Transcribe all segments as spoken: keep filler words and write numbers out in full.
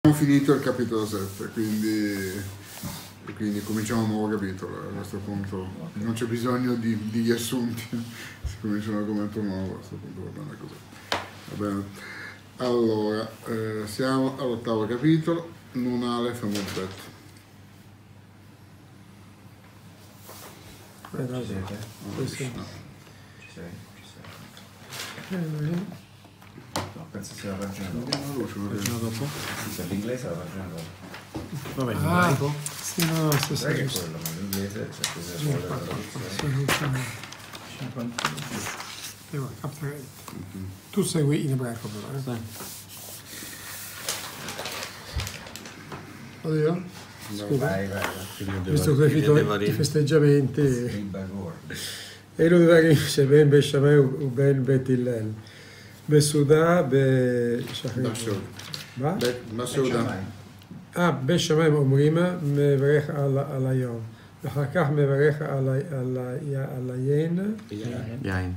Abbiamo finito il capitolo sette, quindi, quindi cominciamo un nuovo capitolo. A questo punto non c'è bisogno di, di riassunti, si comincia un argomento nuovo, a questo punto va bene così. Va bene. Allora, eh, siamo all'ottavo capitolo, Nun Aleph e Mud Bet. Eh, no, Ci siete? sì, sì. No. Ci sei? Ci sei? Eh, No, penso sia la pagina dopo. Andiamo alla luce, pagina perché- dopo? Sì, l'inglese è la pagina dopo. Vabbè, ah, sì, no, no, sì, sì, Sai che è sì. quello, ma l'inglese c'è così Sì, sulla qua, qua, traduzione. sì, sì. cinquantuno. E vai, capta che- Tu segui in ebraico però, eh? Vado io? Scusa, Vai, vai, vai. visto che hai finito i festeggiamenti, Il bagordi. אלו דברים שבין בית שמאי ובין בית הלל. בסעודה בשחרית. בסעודה. מה? Beh, בסעודה. אה, בית שמאי אומרים מברך על, על היום. ואחר כך מברך על, ה- על, ה- על היין. יין.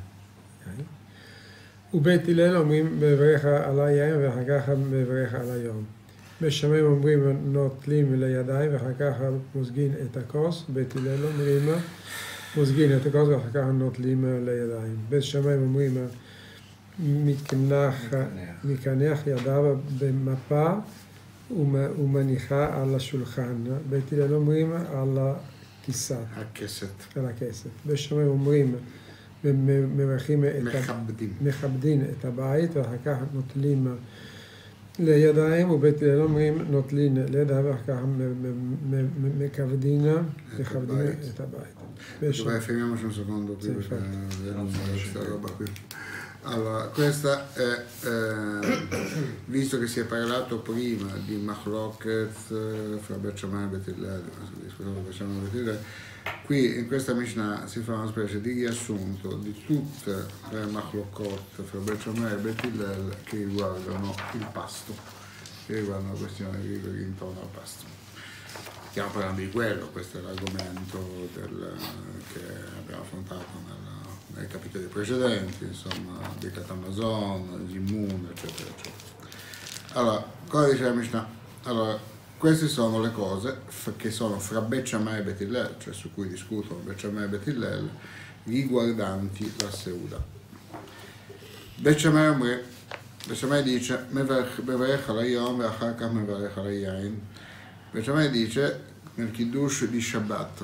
ובית הלל אומרים מברך על היין ואחר כך מברך על היום. בית שמאי אומרים נוטלים לידיים ואחר כך מוזגין את הכוס. בית הלל אומרים מוזגין את הכוס ואחר כך נוטלים לידיים. בית שמאי אומרים מקנח, מקנח ידיו במפה ומ- ומניחה על השולחן. בית הלל אומרים על הכיסא, הכסת. על הכסף. בית שמאי אומרים מ- מברכים את ה... מכבדים. מכבדים את הבית ואחר כך נוטלים לידיים, ובית הלל אומרים נוטלים לידיים ואחר כך מ- מ- מ- מכבדים מכבדים הבית. את הבית. Dove fermiamoci un secondo qui Sì, perché infatti. vediamo questa roba qui. Allora, questa è, eh, visto che si è parlato prima di Machloket eh, fra Bet Shammai e Bet Hillel, scusate, Bet Shammai e Bet Hillel, qui in questa Mishnah si fa una specie di riassunto di tutte le Machlokot fra Bet Shammai e Bet Hillel che riguardano il pasto, che riguardano la questione che che intorno al pasto. Stiamo parlando di quello, questo è l'argomento del, che abbiamo affrontato nel, nei capitoli precedenti, insomma, di Catamazon, Zimun, eccetera, eccetera. Allora, cosa dice la Mishnah? Allora, queste sono le cose f- che sono fra Bet Shammai e Bet Hillel, cioè su cui discutono Bet Shammai e Bet Hillel, riguardanti la Seuda. Bet Shammai omri- Bet Shammai dice, Mevarech al Hayom e אחר כך מברך על היין. Bet Shammai dice nel Kiddush di Shabbat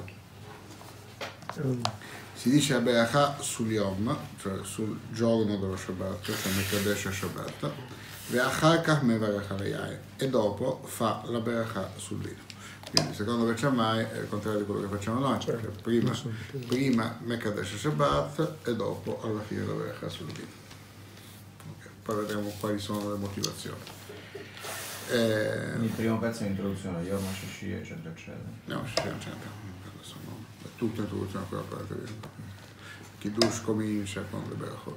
si dice la Beracha sul Yom, cioè sul giorno dello Shabbat, cioè Mekadesh Shabbat, e אחר כך מברך על היין, e dopo fa la Beracha sul vino. Quindi secondo Bet Shammai è il contrario di quello che facciamo noi, perché prima, prima Mekadesh Shabbat e dopo alla fine la Beracha sul vino. Ok, poi vedremo quali sono le motivazioni. Eh, Quindi il primo pezzo è l'introduzione, Yom HaShishi, eccetera, eccetera. No, c'è, c'è, adesso no, è tutta introduzione a quella parte lì. Kiddush comincia con le berachot.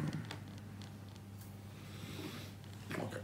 Ok.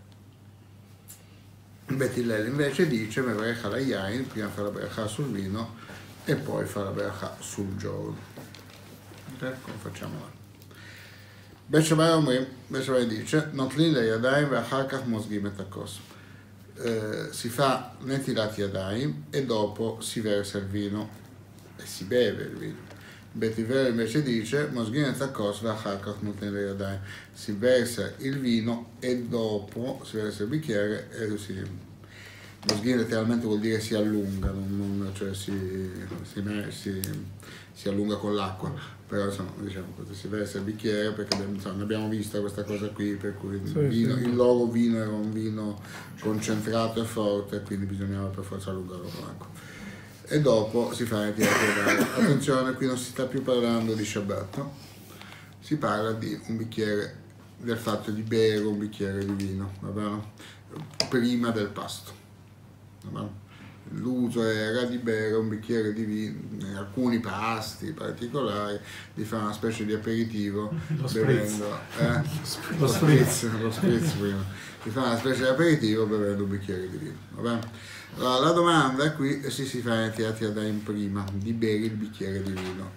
Bet Hillel invece dice Mevarech al Yain, prima fa la beracha sul vino e poi fa la beracha sul giorno. Ok, come facciamo noi? Bet Shammai אומרים, Bet Shammai dice נוטלים לידיים ואחר כך מוזגים את הכוס. Eh, si fa netilat yadayim e dopo si versa il vino e si beve il vino. Bet Hillel invece dice mosgin et hakos ve'achar kach noten yadayim, si versa il vino e dopo si versa il bicchiere e si mosgin letteralmente vuol dire si allunga, non, non, cioè si, si, si, si allunga con l'acqua, però insomma diciamo così, si versa il bicchiere perché insomma, ne abbiamo vista questa cosa qui, per cui il, Sì, vino, sì. il loro vino era un vino concentrato e forte, quindi bisognava per forza allungarlo con l'acqua. E dopo si fa il attenzione, qui non si sta più parlando di Shabbat, no? Si parla di un bicchiere, del fatto di bere un bicchiere di vino, va bene? Prima del pasto. Va bene? L'uso era di bere un bicchiere di vino, in alcuni pasti particolari, di fare una specie di aperitivo bevendo, eh? lo spritz, lo spritz prima, di fare una specie di aperitivo bevendo un bicchiere di vino. Va bene? Allora, la domanda qui è se si fa iniziati da in prima, di bere il bicchiere di vino.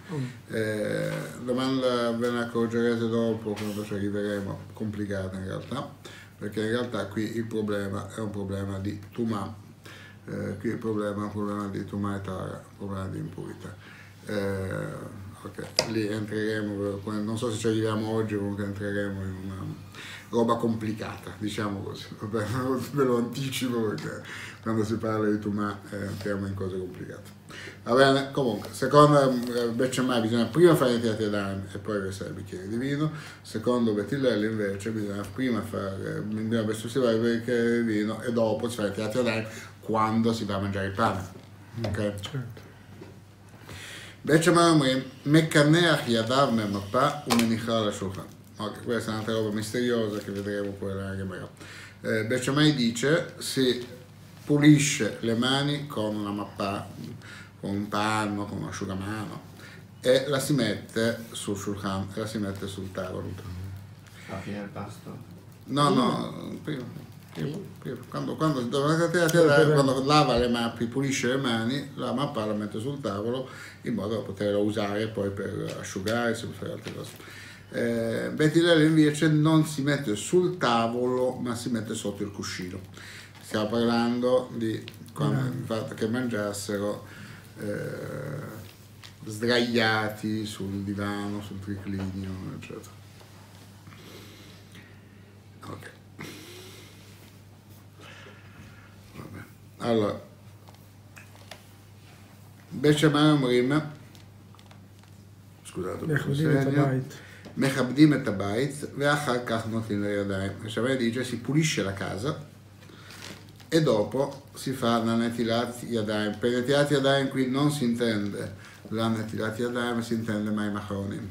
Eh, domanda ve ne accorgerete dopo, quando ci arriveremo, complicata in realtà. perché in realtà qui il problema è un problema di Tumah, eh, qui il problema è un problema di Tumah e Tara, un problema di impurità. Eh, ok, lì entreremo, non so se ci arriviamo oggi, comunque entreremo in una roba complicata, diciamo così, vabbè, ve lo anticipo perché quando si parla di Tumah eh, entriamo in cose complicate. Va bene, comunque, secondo Bet Shammai bisogna prima fare Netilat Yadayim e poi versare il bicchiere di vino, secondo Bet Hillel invece bisogna prima fare, bisogna versare il bicchiere di vino e dopo si fa Netilat Yadayim quando si va a mangiare il pane. Ok? Certo. Bet Shammai אומרים, מקנח ידיו ממפה ומניחה על השולחן. Ok, questa è un'altra roba misteriosa che vedremo poi nella Gemara. Eh, Bet Shammai dice, si pulisce le mani con una mappa, con un panno, con un asciugamano e la si mette sul shulchan, e la si mette sul tavolo. Alla fine del pasto? No, no, prima, prima, prima. Quando, quando, quando lava le mappe, pulisce le mani, la mappa la mette sul tavolo in modo da poterla usare poi per asciugarsi, per fare altre cose. Eh, Bet Hillel invece non si mette sul tavolo ma si mette sotto il cuscino. Stiamo parlando di quando, il fatto che mangiassero eh, sdraiati sul divano, sul triclinio, eccetera. Ok. Vabbè. Allora, Bet Shammai אומרים, scusate, מכבדים את הבית. מכבדים את הבית ואחר כך נותנים לידיים. Shammai dice si pulisce la casa e dopo si fa la Netilat Yadayim. Per Netilat Yadayim qui non si intende la Netilat Yadayim, ma si intende Mayim Acharonim,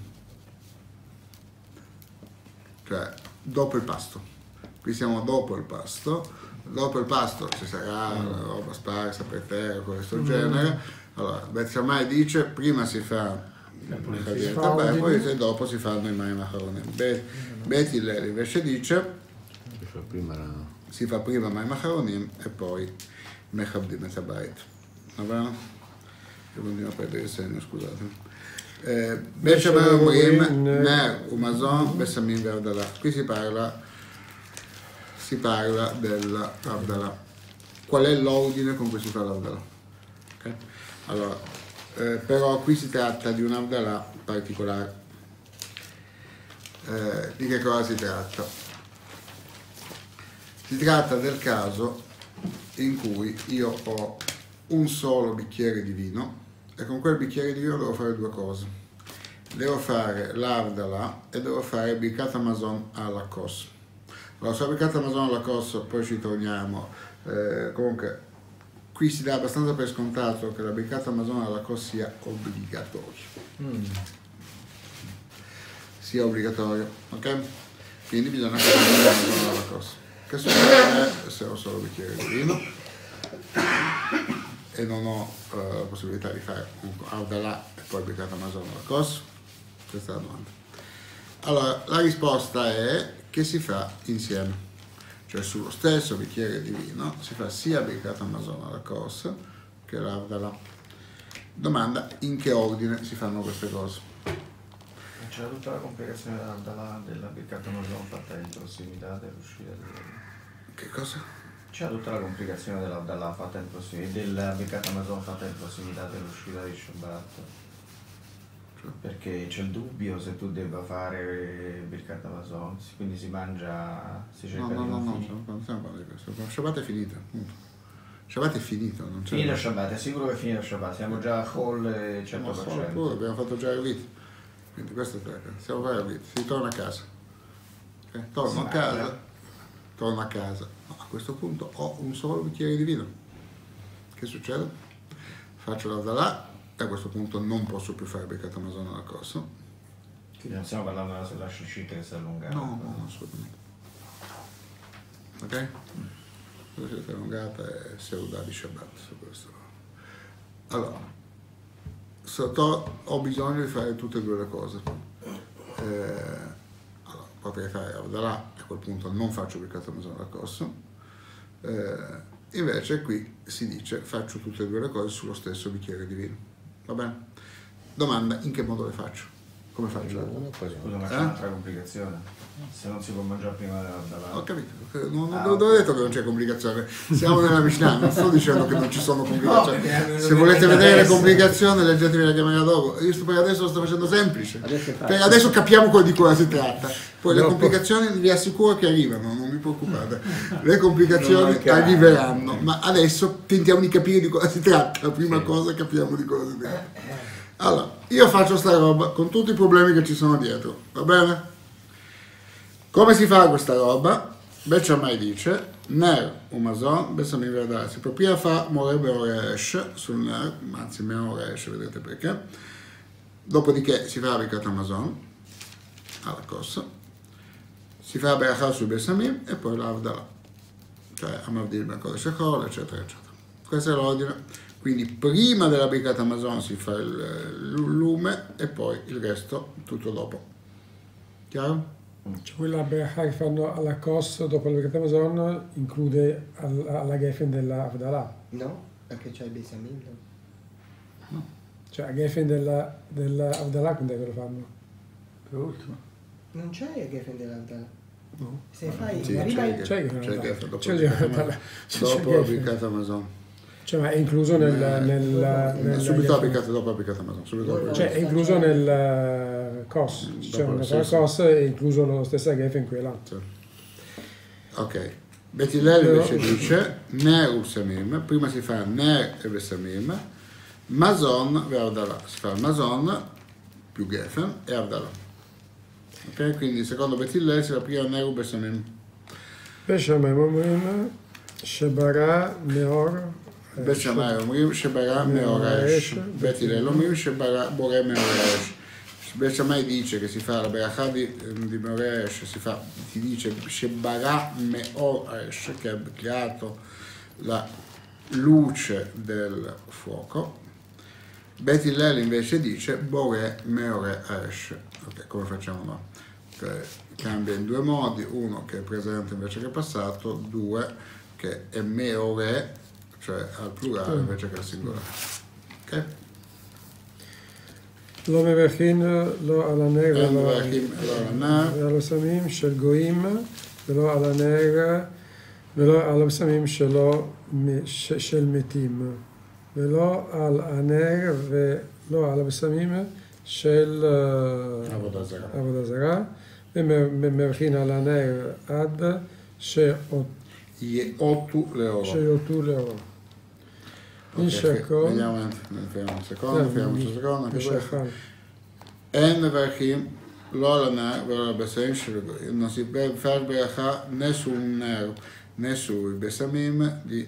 cioè dopo il pasto. Qui siamo dopo il pasto, dopo il pasto ci sarà la roba sparsa per terra, questo mm. genere. Allora, Bet Shammai dice prima si fa e poi dopo si fanno i Mayim Acharonim. Bet Hillel invece dice si fa prima la... si fa prima Mayim Acharonim e poi Mechabdim et Habayit. Va bene? Io continuo a perdere il segno, scusate. Bet Shammai אומרים ner umazon besamim ve'avdalah. Qui si parla si parla dell'Avdalah. Qual è l'ordine con cui si fa l'Avdalah? Okay? Allora, eh, però qui si tratta di un Avdalah particolare. Eh, di che cosa si tratta? Si tratta del caso in cui io ho un solo bicchiere di vino e con quel bicchiere di vino devo fare due cose. Devo fare l'Avdalah e devo fare Birkat Hamazon alla Kos. Allora, sulla Birkat Hamazon alla Kos poi ci torniamo. Eh, comunque, qui si dà abbastanza per scontato che la Birkat Hamazon alla Kos sia obbligatoria. Mm. Sia obbligatorio, ok? Quindi bisogna fare la Birkat Hamazon alla Kos. Che succede se ho solo bicchiere di vino e non ho uh, la possibilità di fare un Avdalah e poi Birkat Hamazon alla Kos? Questa è la domanda. Allora, la risposta è che si fa insieme, cioè sullo stesso bicchiere di vino si fa sia Birkat Hamazon alla Kos che l'Avdalah. Domanda: in che ordine si fanno queste cose? C'era tutta la complicazione dell'Avdalah della Birkat Hamazon fatta in prossimità dell'uscita del... Che cosa? C'era tutta la complicazione dell'Avdalah fatta in prossimità della Birkat Hamazon fatta in prossimità dell'uscita di Shabbat. Perché c'è il dubbio se tu debba fare Birkat Hamazon, quindi si mangia, si cerca no, di no, non no, finire. no, non stiamo parlando di questo. Shabbat è finita, punto. Shabbat è finito, non c'è. Finito Shabbat, è sicuro che è finito Shabbat, siamo già a Hall cento per cento. Pure, abbiamo fatto già il rit. Quindi questo è il stiamo a fare il rit, si torna a casa. Okay? Torno si a casa, mangia. torno a casa. No, a questo punto ho un solo bicchiere di vino. Che succede? Faccio l'Avdalah. A questo punto non posso più fare Birkat Hamazon alla Kos. Quindi non stiamo parlando della sulla sciscita che si è allungata. No, no, no, assolutamente. Ok? La scelta è allungata e Seudah di Shabbat su questo. Allora, sotto, ho bisogno di fare tutte e due le cose. Eh, allora, potrei fare Avdalah e a quel punto non faccio Birkat Hamazon alla Kos. Eh, invece qui si dice faccio tutte e due le cose sullo stesso bicchiere di vino. Va bene? Domanda: in che modo le faccio? Come faccio? Uno, poi Scusa, ma c'è Eh? un'altra complicazione. Se non si può mangiare prima della... Ho capito, non, non, Ah, non ho ok. detto che non c'è complicazione, siamo nella Mishnah, non sto dicendo che non ci sono complicazioni. No, perché Se non volete è vedere le adesso. complicazioni leggetevi la chiamata dopo, io sto per adesso lo sto facendo semplice, Adesso è facile. per adesso capiamo quello di cosa si tratta, poi le Dopo. complicazioni vi assicuro che arrivano, non vi preoccupate, le Non complicazioni mancheranno. arriveranno, ma adesso tentiamo di capire di cosa si tratta, la prima Sì. cosa capiamo di cosa si tratta. Allora, io faccio sta roba con tutti i problemi che ci sono dietro, va bene? Come si fa questa roba? Bechamai dice, Ner Umazon, Bessamim Verdà, si può prima fa Morebe Oresh sul Ner, anzi meno Oresh, vedete perché. Dopodiché si fa Bikat Amazon, alla cossa, si fa Berachah sul Bessamim e poi l'Avdallah, cioè Amavdil Ben Kodesh Echol, eccetera, eccetera. Questo è l'ordine. Quindi prima della Bikat Amazon si fa il lume e poi il resto tutto dopo. Chiaro? Cioè quella Berachah che fanno alla Kos dopo la Birkat Amazon include al- alla Geffen della Avdallah. No? Perché c'è il Besamim? No? Cioè a Geffen della, della Avdallah quando è che lo fanno? Per ultimo. Non c'è il Geffen dell'Avdallah. No. Se fai... Sì, arriva c'è il- il C'è il C'è il Geffen Geffen, dopo C'è il il Geffen Geffen. Avdallah. C'è il Dopo la Geffen. Bikat Amazon. Cioè ma è incluso nel... nel, Eh, nel subito la Geffen- Bikat, dopo la Bikat Amazon. Subito la Cioè Bikat. è incluso nel eh, C O S. Cioè Dopo, una sì, cosa sì. C O S è incluso lo stesso Geffen quella. Sì. Ok. Betilel invece dice Ner Usamim, prima si fa Ner e Besamim, Mazon e Avdallah. Si fa Mazon più Geffen e Avdallah. Ok? Quindi secondo Betilel si fa prima Ner e Besamim. ושמיים אומרים שברה מאור בית שמאי אומרים שברא מאור האש, בית הלל אומרים שברא בורא מאור האש. בית שמאי dice che si fa la berachà di, di Meor Ash, si fa, si dice Shebarà Meor Ash, che ha creato la luce del fuoco. Bet Hillel invece dice Boré Meore Ash. Ok, come facciamo noi? Cioè, cambia in due modi, uno che è presente invece che è passato, due che è Meore, cioè al plurale invece che al singolare. Ok? לא מברכים לא על הנר אין ולא מברכים לא על הנר. ועל הבשמים של גויים ולא על הנר ולא על הבשמים שלו ש- של מתים ולא על הנר ולא על הבשמים של אה, עבודה זרה. עבודה זרה ומברכים על הנר עד שאות- Yeotu Leoro. שיותו לאור. Ok, נשקו vediamo, fermiamo un secondo, fermiamoci un secondo. Anche questo. משחל. אין מברכים לא על הנר ולא על הבשמים של הגויים. Non si fa ברכה né su un nero né sui besamim di,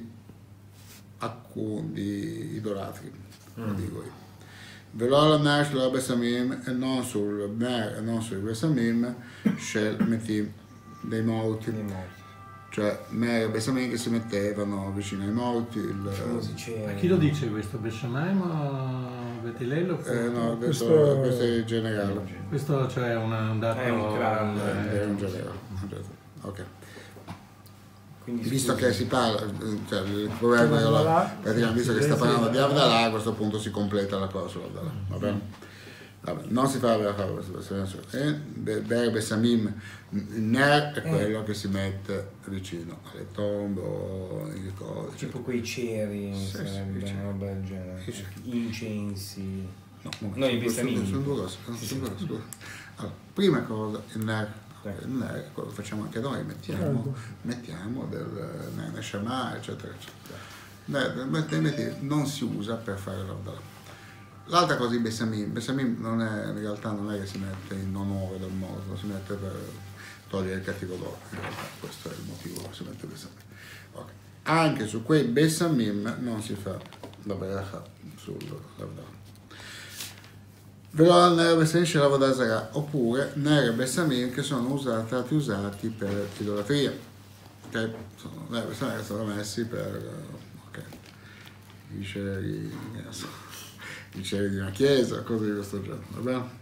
alcun, di idolatri, di goi. ולא על הנר של הבשמים e non sul ner e non sui besamim של מתים, dei morti. Cioè ner e besamim che si mettevano vicino ai morti. Il, Ma chi lo dice questo? Beshamai o Betilello? eh, no, questo, Questo- questo è generale. Questo cioè una- un dato... È un clan, Eh, È un generale. Ok. Quindi, Visto scusi, che si parla, cioè il proverbio è la- praticamente visto che sta parlando di Avdallah, a questo punto si completa la cosa sull'Avdallah, va bene? Vabbè, non si fa la cosa, eh? Ber Besamim, il ner è quello che si mette vicino alle tombe o in cose, tipo eccetera. quei ceri, Sì, sì, sarebbe i ceri. una roba del genere. I ceri. Incensi. No, No, i sono- besamim. sono due cose, sono due cose, scusa. Allora, prima cosa, il ner, il ner è quello che facciamo anche noi, mettiamo, mettiamo del neshama, eccetera, eccetera. Ner, metti- non si usa per fare l'Avdallah. L'altra cosa, i besamim. Besamim non è, in realtà non è che si mette in onore del morto, si mette per togliere il cattivo odore, in realtà questo è il motivo che si mette besamim. Ok. Anche su quei besamim non si fa la berachà sull'Avdallah. Però al ner besamim c'è l'avodah zarah, oppure ner e besamim che sono usati, stati usati per idolatria. Ok? Sono ner e besamim che sono messi per ok, i ceri, che ne so, i ceri di una chiesa, cose di questo genere, va bene?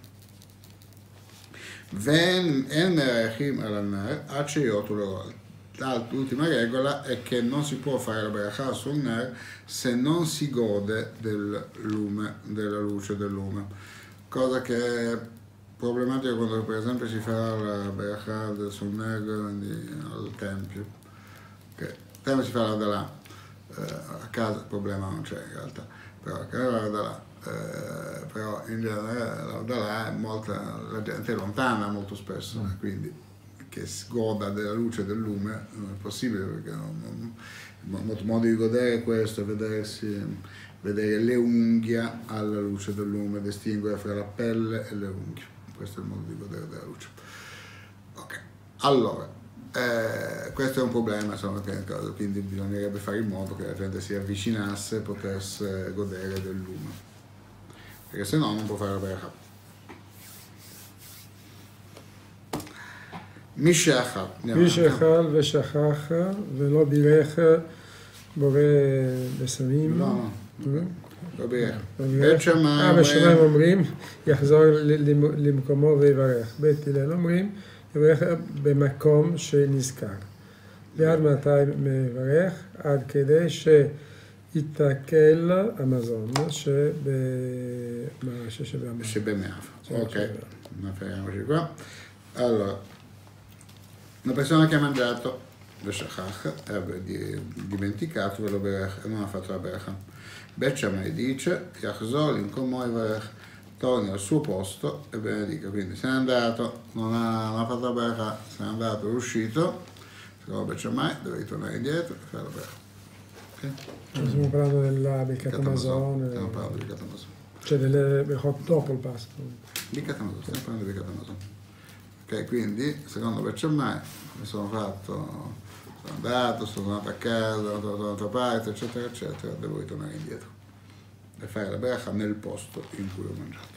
Ven en merachim al ner ad sheyotu le'or. L'ultima regola è che non si può fare la berachà sul ner se non si gode del lume, della luce del lume, cosa che problematica quando per esempio si fa la Berachah del Sul Negro al Tempio, che il Tempio si fa la Dalà, eh, a casa il problema non c'è in realtà, però che la Dalà, eh, però in genere la Dalà è molta, la gente è lontana molto spesso, mm. quindi che si goda della luce del lume non è possibile, perché non, non, il modo di godere è questo, vedersi vedere le unghie alla luce del lume, distinguere fra la pelle e le unghie. Questo è il modo di godere della luce. Ok, allora, eh, questo è un problema, insomma, quindi bisognerebbe fare in modo che la gente si avvicinasse e potesse godere del lume, perché se no non può fare la Berachah. מי שאכל, מי שאכל ושכח ולא בירך בורא בשמים. לא, לא בירך. בית שמיים אומרים יחזור למקומו ויברך. בית הלל אומרים יברך במקום שנזכר. ועד מתי מברך? עד כדי שיתקל המזון שבמאב. שבמאב. Ok, non fermiamoci qua. Allora, una persona che ha mangiato Veshachach e aveva dimenticato e non ha fatto la Berachah. Bet Shammai dice Yachzor l'incomo Yivarech, torni al suo posto e benedica. Quindi se n'è andato, non ha, non ha fatto la Berachah, se n'è andato, è uscito, secondo Bet Shammai deve ritornare indietro e fare la Berachah. Okay? Cioè, stiamo parlando della Birkat Hamazon. Stiamo parlando di Birkat Hamazon. Cioè delle Berachot dopo il pasto. Birkat Hamazon, stiamo parlando di Birkat Hamazon. Ok, quindi secondo Bet Shammai mi sono fatto, sono andato, sono tornato a casa, sono tornato da un'altra parte, eccetera, eccetera, devo ritornare indietro e fare la Berachah nel posto in cui ho mangiato.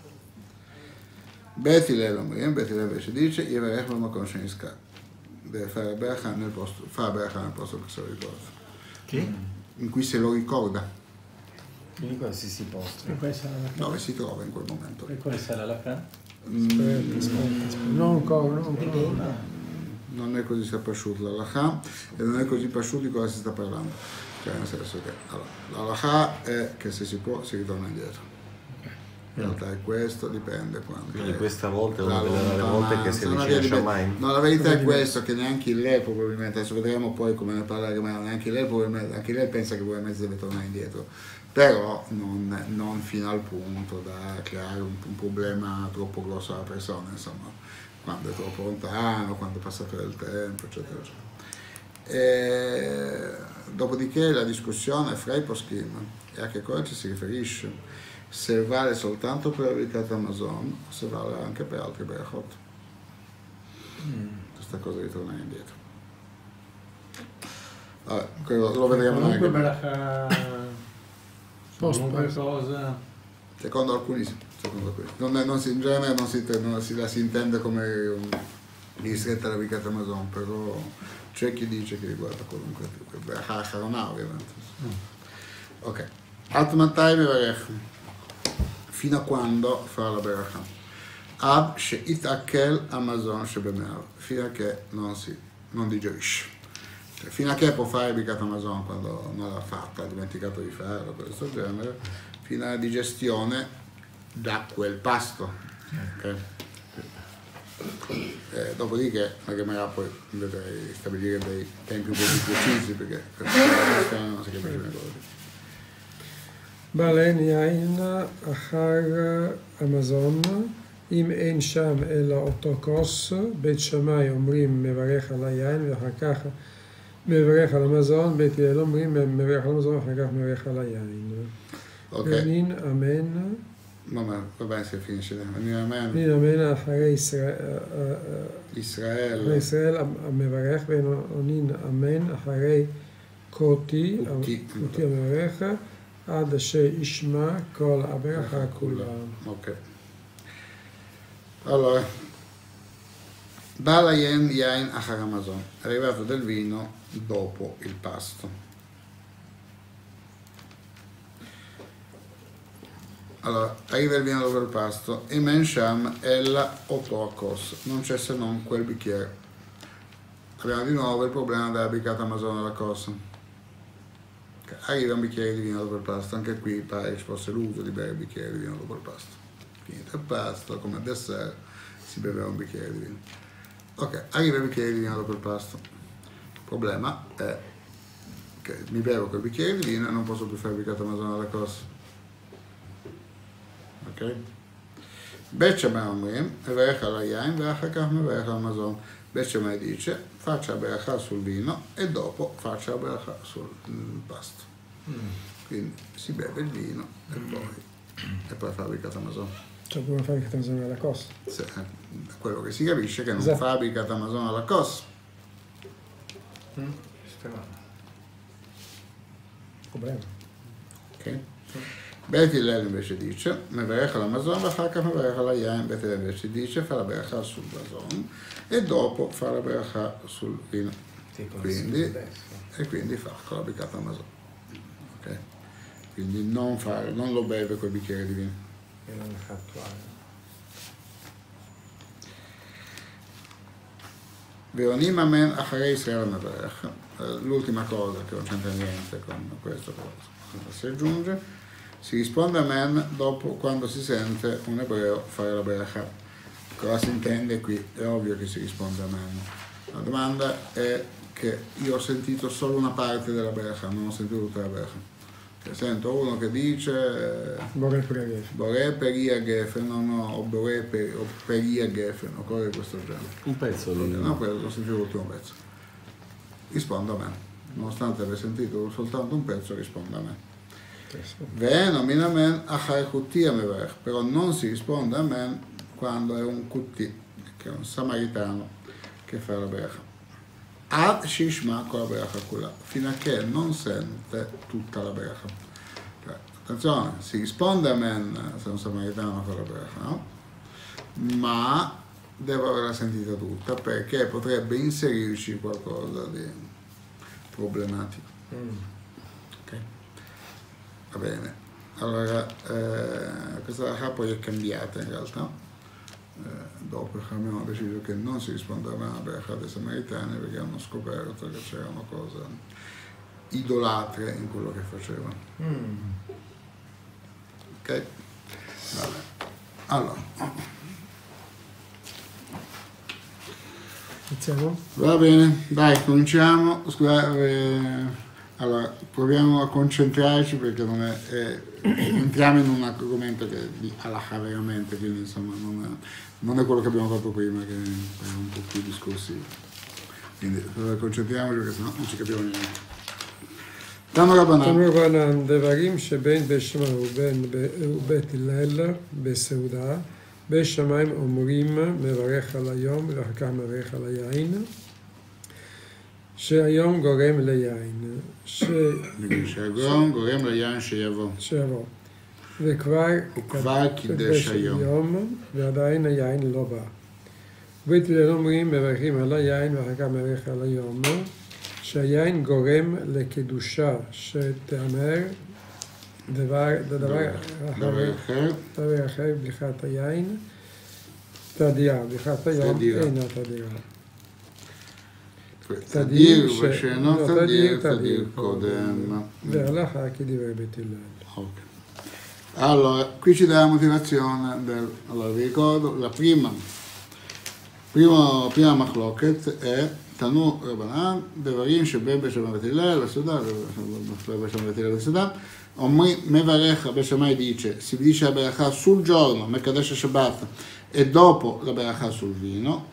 Bet Hillel Omrim, Bet Hillel invece dice, Yivarech b'makom sheniskar, deve fare la Berachah nel posto, fa la Berachah nel posto che se lo ricorda. Che? In cui se lo ricorda. Quindi qualsiasi posto. Dove si trova in quel momento. E questa è la Lacan? Aspetta, aspetta, non ancora, non ancora. Non è così sapasciuto l'Alaha e non è così pasciuto di cosa si sta parlando. Cioè nel senso che allora, l'Alaha è che se si può si ritorna indietro. In realtà è questo, dipende quando. Quindi questa volta è una delle rare volte che si avvicina a Shammai. No, la verità è questo, che neanche lei probabilmente, adesso vedremo poi come ne parleremo, neanche lei probabilmente, anche lei pensa che probabilmente deve tornare indietro. Però non, non fino al punto da creare un, un problema troppo grosso alla persona, insomma, quando è troppo lontano, quando è passato del tempo, eccetera, eccetera. E, dopodiché la discussione fra i poskim e a che cosa ci si riferisce, se vale soltanto per la Birkat Hamazon o se vale anche per altri Berachot. Mm. Questa cosa di tornare indietro. Vabbè, lo, lo vedremo comunque anche. Berachah qualunque cosa. Secondo alcuni sì, secondo alcuni. Non, è, non si, in genere non si, non si, la si intende come un, ristretta alla Birkat Hamazon, però c'è chi dice che riguarda qualunque Berachah Acharona ovviamente. Mm. Ok. Atmatai Yivarech. Fino a quando fa la Berachah? Ad she'itakel Hamazon shebemeav, fino a che non si non digerisce. Cioè, fino a che può fare Birkat Hamazon quando non l'ha fatta, ha dimenticato di farlo, questo genere, fino alla digestione da quel pasto. Okay? Eh, dopodiché la Gemara poi dovrei stabilire dei tempi un po' più precisi, perché questo non si capisce una cosa. בעל יין אחר המזון, אם אין שם אלא אותו כוס, בית שמאי אומרים מברך על היין ואחר כך מברך על המזון, בית הלל אומרים מברך על המזון ואחר כך מברך על היין. ונין אמן. Va bene, si finisce. נין אמן אחרי ישראל, ישראל, ישראל המברך, ונין אמן אחרי קוטי, קוטי המברך. עד שישמע כל הברכה כולה. Ok. Allora, Bala Yen Yain Achar Hamazon, è arrivato del vino dopo il pasto. Allora, arriva il vino dopo il pasto, e Men Sham Ella Otokos, non c'è se non quel bicchiere. Abbiamo di nuovo il problema della Birkat Hamazon alla cosa. Arriva un bicchiere di vino dopo il pasto, anche qui pare ci fosse l'uso di bere bicchiere di vino dopo il pasto. finito il pasto, come dessert si beveva un bicchiere di vino. Ok, arriva il bicchiere di vino dopo il pasto. Il problema è che mi bevo quel bicchiere di vino e non posso più fare Birkat Hamazon alla cosa. Ok? Bet Shammai omrim, Evarech al yain, ve'achar kach mevarech al mazon. Bet Shammai dice, faccia bracha sul vino e dopo faccia bracha sul pasto. Mm. Quindi si beve il vino e poi, e poi fa Birkat Hamazon. Cioè prima fare Birkat Hamazon alla cosa. Se, quello che si capisce è che non esatto. fa Birkat Hamazon alla cosa. Mm. Sistemato. Problema. Ok? Bet Hillel invece dice, mevarech al mazon, ואחר כך mevarech al yain. Bet Hillel invece dice, fa la bracha sul mazon e dopo fa la bracha sul vino. Quindi, e quindi fa con la Birkat Hamazon. Ok? Quindi non, fa, non lo beve quel bicchiere di vino. E non è fattuale. Veonim amen acharei Israel mevarech. L'ultima cosa che non c'entra niente con questo cosa si aggiunge. Si risponde amen dopo quando si sente un ebreo fare la bracha. Cosa si intende qui? È ovvio che si risponde amen. La domanda è che io ho sentito solo una parte della bracha, non ho sentito tutta la bracha. Cioè, sento uno che dice Boré per Geffen. Boré per Ia Geffen, no, no, o Boré per, o per Ia Geffen, o cose di questo genere. Un pezzo lì. No, quello l'ho sentito l'ultimo pezzo. Rispondo a me. Nonostante aver sentito soltanto un pezzo, rispondo a me. Ve'eno min amen achar kutti mevarech, però non si risponde a me quando è un kutti, che è un samaritano che fa la bracha. Ad shishma con la bracha kula, fino a che non sente tutta la bracha. Cioè, attenzione, si risponde a me se è un samaritano fa la bracha, no? Ma devo averla sentita tutta perché potrebbe inserirci qualcosa di problematico. Mm. Ok? Va bene, allora eh, questa bracha poi è cambiata in realtà, eh, dopo che abbiamo deciso che non si rispondeva alla bracha dei Samaritani perché hanno scoperto che c'erano cose idolatre in quello che facevano. Mm. Ok? Vabbè. Allora. Iniziamo? Va bene, dai, cominciamo. Scusate. Allora, proviamo a concentrarci perché non è, è, entriamo in un argomento che è di halakha veramente, quindi insomma non è, non è quello che abbiamo fatto prima, che è un po' più discorsivo. Quindi concentriamoci perché sennò non ci capiamo niente. Tanu Rabbanan. Tanu Rabbanan, דברים שבין בית שמאי ובין בית הלל בסעודה, בית שמאי אומרים מברך על היום ואחר כך מברך על היין. שהיום גורם ליין. שהיום גורם ליין שיבוא. שיבוא. וכבר וכבר קידש היום. ועדיין היין לא בא. בית הלל אומרים מברכים על היין ואחר כך מברך על היום. שהיין גורם לקידושה שתאמר דבר, דבר אחר, דבר אחר, ברכת היין. תדירה, ברכת היום אינה תדירה. תדיר ושאינו תדיר, תדיר קודם. והלכה כדברי בית הלל. Allora, qui ci dà la motivazione del... Allora, vi ricordo, la prima, prima, prima machloket è Tanu Rabbanan, דברים שבין בית שמאי ובית הלל בסעודה, בית שמאי ובית הלל בסעודה, אומרים, מברך, בית שמאי dice, si dice la bracha sul giorno, Mekadesh Shabbat, e dopo la bracha sul vino,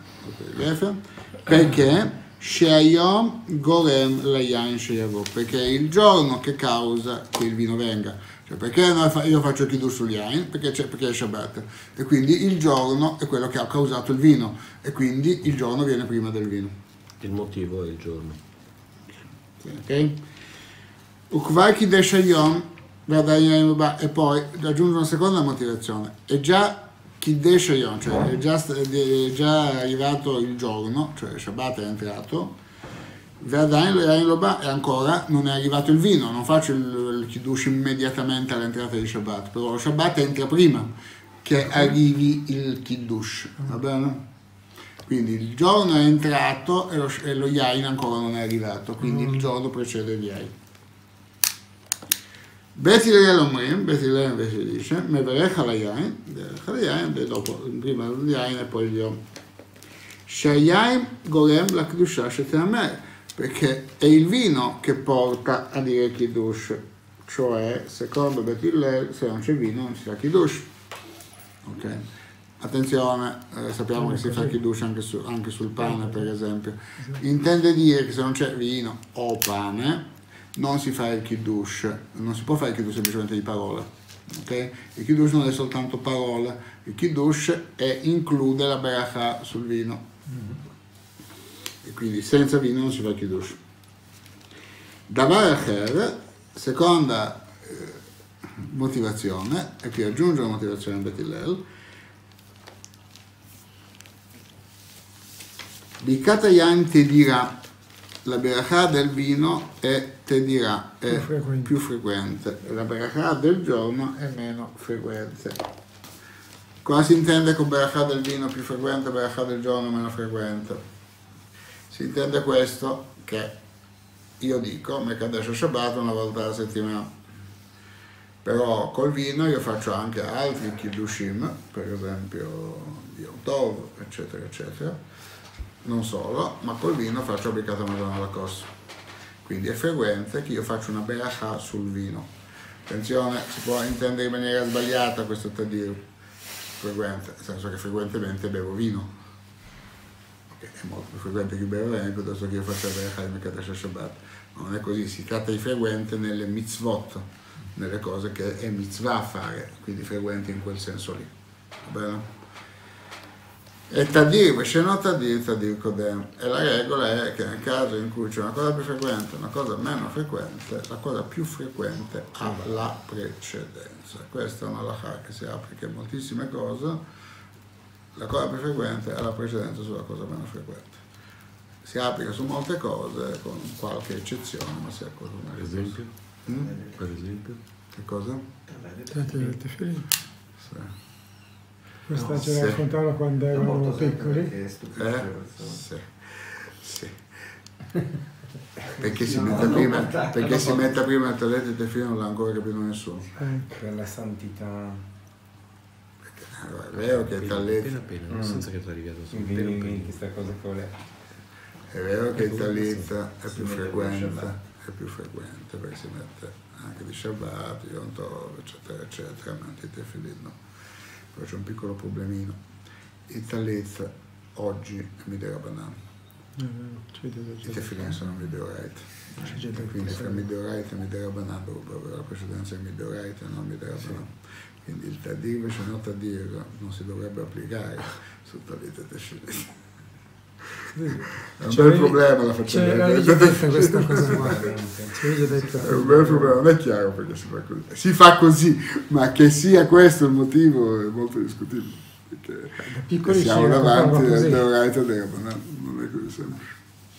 perché Sheayom Gorem Layain Sheyavo, perché è il giorno che causa che il vino venga. Cioè, perché io faccio il kiddush sul yain? Perché, c'è, perché è Shabbat. E quindi il giorno è quello che ha causato il vino. E quindi il giorno viene prima del vino. Il motivo è il giorno. Ok? Ukvar Kiddush Hayom, e poi aggiungo una seconda motivazione. È già Kiddush Hayom, cioè è già, è già arrivato il giorno, cioè Shabbat è entrato, e ancora non è arrivato il vino, non faccio il, il Kiddush immediatamente all'entrata di Shabbat, però lo Shabbat entra prima che arrivi il Kiddush, va bene? Quindi il giorno è entrato e lo, e lo Yain ancora non è arrivato, quindi il giorno precede il Yain. Bet Hillel Omrim, Bet Hillel invece dice, Meverech al Yain, Meverech al Yain, dopo prima lo Yain e poi gli Om. Shayaim Golem la Kidusha Shetameh, perché è il vino che porta a dire Kiddush, cioè secondo Bet Hillel se non c'è vino non si fa Kiddush. Ok? Attenzione, eh, sappiamo che si fa Kiddush anche, su, anche sul pane, per esempio. Intende dire che se non c'è vino o pane non si fa il Kiddush, non si può fare il Kiddush semplicemente di parole. Okay? Il Kiddush non è soltanto parole, il Kiddush è, include la Beracha sul vino. E quindi senza vino non si fa il Kiddush. Davar Acher, seconda eh, motivazione, e qui aggiunge una motivazione a Bet Hillel, Bikat Yain ti dirà, la Beracha del vino è, te dirà, è più frequente. più frequente, e la Beracha del giorno è meno frequente. Cosa si intende con Beracha del vino più frequente, Beracha del giorno meno frequente? Si intende questo, che io dico Mekadesh Shabbat una volta alla settimana, però col vino io faccio anche altri Kiddushim, per esempio Yom Tov, eccetera, eccetera. Non solo, ma col vino faccio Birkat Hamazon alla Kos. Quindi è frequente che io faccio una Beracha sul vino. Attenzione, si può intendere in maniera sbagliata questo tadir, frequente, nel senso che frequentemente bevo vino. Okay, è molto più frequente che bevo vino piuttosto che io faccio la Beracha di Mekadesh Shabbat. Non è così, si tratta di frequente nelle mitzvot, nelle cose che è mitzvah fare, quindi frequente in quel senso lì. Va bene? E tadir, invece no tadir, tadir kodem. E la regola è che nel caso in cui c'è una cosa più frequente e una cosa meno frequente, la cosa più frequente ha la precedenza. Questa è una halakha che si applica in moltissime cose. La cosa più frequente ha la precedenza sulla cosa meno frequente. Si applica su molte cose, con qualche eccezione, ma si applica su Per esempio? Mm? Per esempio? Che cosa? Tefillin. Sì. Questa No, ce la sì. raccontavano quando erano piccoli. Eh? Sì. Sì. Perché si mette prima, perché si mette prima il talletto e il tefillin non l'ha ancora capito nessuno. Per la santità. Perché, allora, è vero che il talletto, Appena appena, senza che ti arrivi addosso. Quindi Appena appena. questa cosa che ho letto. è vero che il talletto è più frequente, è più frequente perché si mette anche di Shabbat, Yom Tov, eccetera, eccetera, ma anche il tefillin no. Però c'è un piccolo problemino. Il talit oggi è midera banana. I tefillin sono midoraita. Quindi fra midoraita e midera banana dovrebbe la precedenza è midoraita e non midera banana. Quindi il tadir invece non tadir non si dovrebbe applicare sul talit e tefillin. È un bel problema la faccenda. C'è già detta questa cosa qua. C'è già detta. È un bel problema, non è chiaro perché si fa così. Si fa così, ma che sia questo il motivo è molto discutibile. Perché siamo davanti al deoraita della banana, non è così semplice.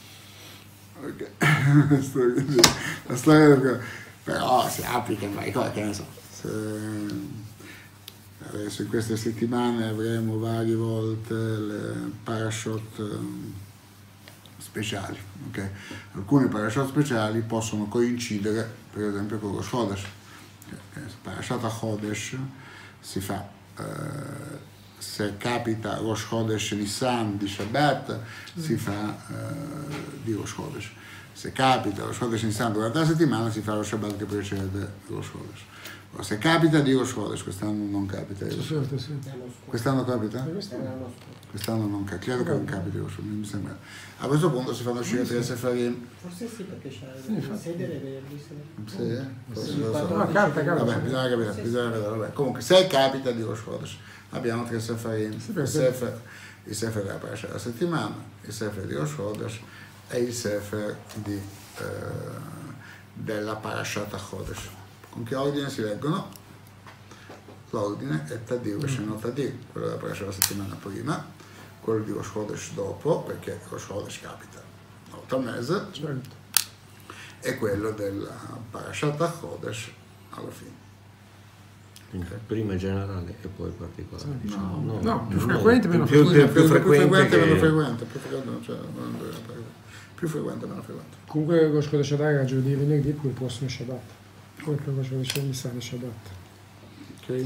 Ok, la storia è però si applica in varie cose, che ne so. Se, adesso in queste settimane avremo varie volte le parashot speciali, okay? Alcune parashot speciali possono coincidere per esempio con lo Chodesh. Parashat HaChodesh si fa eh, se capita Rosh Chodesh Nissan di Shabbat si fa eh, di Rosh Chodesh, se capita Rosh Chodesh Nissan durante la settimana si fa lo Shabbat che precede Rosh Chodesh. Se capita di Rosh Chodesh, quest'anno non capita. Quest'anno capita? Quest'anno non capita, credo che non capiti Rosh Chodesh, mi sembra. A questo punto si fanno uscire tre sefarim. Forse sì, perché c'è il sedere deve essere. Sì, forse lo so. No, capita, capita. Vabbè, bisogna capire, bisogna vedere. Vabbè. Comunque, se capita di Rosh Chodesh, abbiamo tre sefarim. Il sefer, il sefer della parasha della settimana, il sefer di Rosh Chodesh e il sefer di, eh, della parashat HaChodesh. Con che ordine si leggono? L'ordine è Tadir, Veshenot mm. Tadir, quello della parasha della settimana prima, quello di Rosh Chodesh dopo, perché Rosh Chodesh capita una volta al mese, certo. E quello della parashat HaChodesh alla fine. Quindi prima generale e poi particolare. No, diciamo. no, no, più no, frequente, più, meno più, frequente. più, più frequente, meno che... frequente, più frequente, non c'è, più frequente, meno frequente. Comunque lo Chodesh Adar era giovedì e venerdì, poi il prossimo Shabbat. come faceva Nissan e Shabbat. Ok.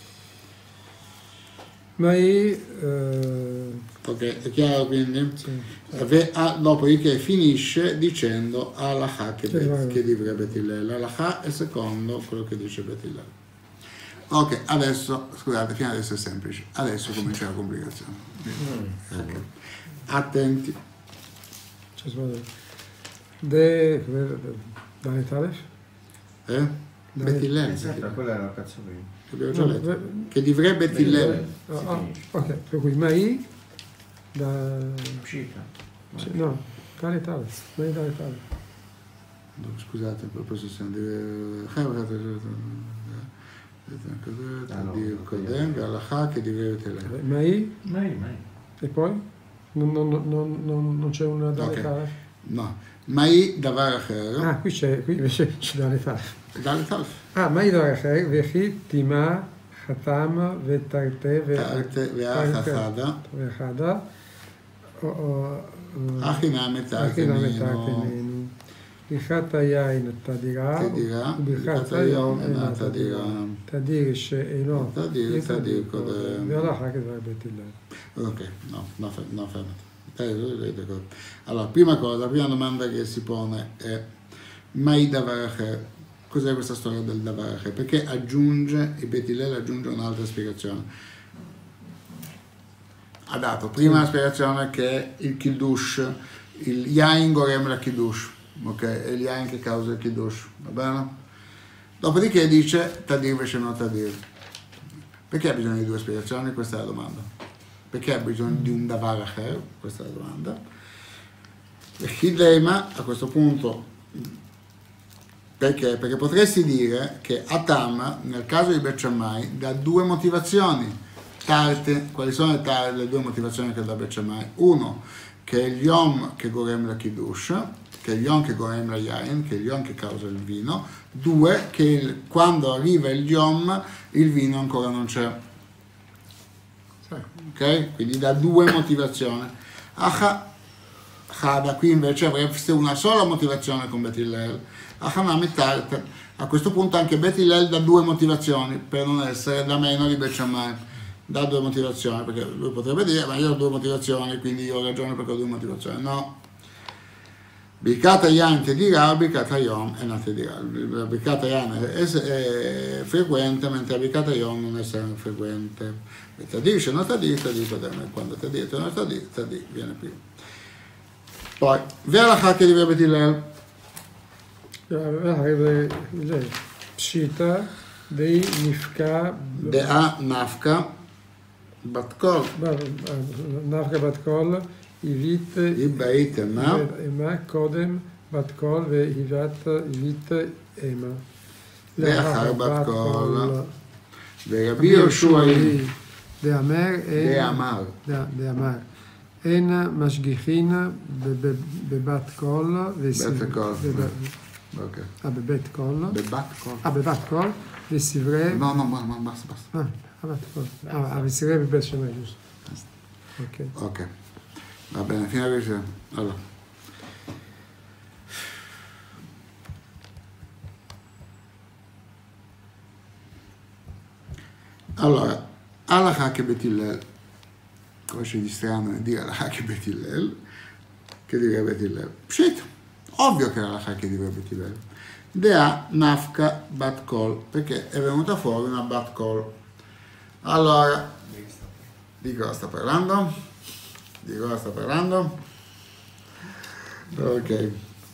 Ma io, eh, Ok, è chiaro quindi? sì. Ve- ah, dopodiché finisce dicendo Alaha che, Sì, vai, vai. che dice Bet Hillel. Alaha è secondo quello che dice Bet Hillel. Ok, adesso, scusate, fino adesso è semplice. Adesso comincia la complicazione. Ok. Attenti. C'è sbaglio. De, Dalet Alef? Eh? Bet Hillel. Esatto, quella era la cazzo prima. Abbiamo già No, letto. ve- Che divrei Bet Hillel. Ah, ah, ok, per cui Mai da... Uscita. sì, no, Dalet Alef. Mai Dalet Alef. No, scusate, a proposito, siamo di... Ah, no, Dio Kodem, Alaha che divrei Bet Hillel. Mai Mai, mai. e poi? Non, non, non, non, non c'è una Dalet Ok. Alef? No. Mai davar acher. Ah, qui c'è, qui invece c'è Dalet Alef. Dalet Alef. אה, מה ידבר אחר? וכי טימא, חתם ותרתה Tarte ve'achachada. ואחדה, או Achiname הכינה tartemino. ותרתמנו. ברכת היין תדירה, תדירה, וברכת היום אינה אינה תדירה. תדירה. תדיר שאינו תדיר, תדיר קודם. והלכה כדבר בית הלל. Ok, no, no, fer- no fermati. Eh, d'accordo. Allora, prima cosa, la prima domanda che si pone è Mai davar acher. Cos'è questa storia del davar acher? Perché aggiunge, e Bet Hillel aggiunge un'altra spiegazione. Ha dato prima la spiegazione che è il kiddush, il yain gorem la kiddush, ok? È il yain che causa il kiddush, va bene? Dopodiché dice tadir veshe no tadir. Perché ha bisogno di due spiegazioni? Questa è la domanda. Perché ha bisogno di un davar acher? Questa è la domanda. E Hidleima a questo punto, perché? Perché potresti dire che Atam, nel caso di Bet Shammai, dà due motivazioni. Tarte, quali sono le, tar- le due motivazioni che dà Bet Shammai? Uno, che è il Yom che gorem la Kiddush, che è il Yom che gorem la Yain, che è il Yom che causa il vino. Due, che il- quando arriva il Yom il vino ancora non c'è. Ok? Quindi dà due motivazioni. Acha, Chada, qui invece avreste una sola motivazione con Bet Hillel. Achanami Tarte. A questo punto anche Bet Hillel dà due motivazioni per non essere da meno di Bet Shammai. Dà due motivazioni, perché lui potrebbe dire, ma io ho due motivazioni, quindi io ho ragione perché ho due motivazioni. No. Birkat Hayan te dirà, Birkat Hayom è nata dirà. Birkat Hayan è, è frequente, mentre Birkat Hayom non è frequente. Tadir, se non Tadir, Tadir, quando Tadir, se non Tadir, Tadir, viene prima. Poi, והלכה כדברי בית הלל. הרי זה פשיטה די נפקע, דעה נפקא בת קול. נפקא בת קול, היבית היבאית אמה. אמה קודם בת קול והיבאת היבית אמה. לאחר בת קול. ורבי יהושע דאמר דאמר. דאמר אין משגיחין בבת קול בית קול. אוקיי. אה, בבית קול. בבת קול. אה, בבת קול, וסברי... No, no, ma, ma basta, basta. אה, בבת קול. אה, וסברי בבית שמאי. אוקיי. Ok, va bene, fino a questo. Allora. Allora, Alaha che Bet Hillel, cosa c'è di strano nel dire Alaha che Bet Hillel? Che direbbe Bet Hillel? Pshit, ovvio che Alaha che direbbe Bet Hillel. Dea Nafka Bat Kol, perché è venuta fuori una Bat Kol. Allora, di cosa sta parlando? Di cosa sta parlando? Ok.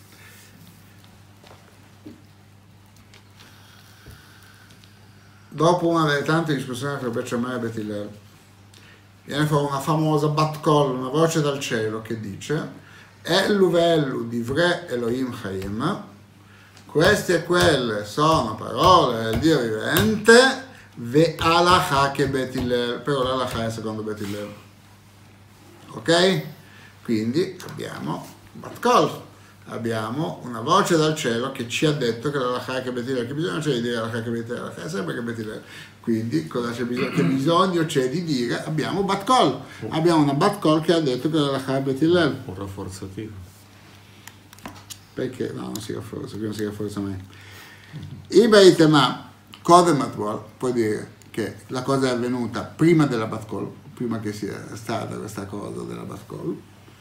Dopo una delle tante discussioni tra Bet Shammai e Bet Hillel, viene fuori una famosa bat call, una voce dal cielo che dice Ellu vellu divrei Elohim Chaim, queste e quelle sono parole del Dio vivente, ve alaha che Bet Hillel, però l'alaha è secondo Bet Hillel. Ok? Quindi abbiamo bat call. Abbiamo una voce dal cielo che ci ha detto che l'alaha che Bet Hillel, che bisogno c'è di dire l'alaha che Bet Hillel, è sempre che Bet Hillel. Quindi cosa c'è bisogno? Che bisogno c'è di dire? Abbiamo bat call. Abbiamo una bat call che ha detto che l'alaha è Bet Hillel. Un rafforzativo. Perché? No, non si rafforza, qui non si rafforza mai. I Baitema, Kodem Atvol, puoi dire che la cosa è avvenuta prima della Bat Kol, prima che sia stata questa cosa della Bat Kol.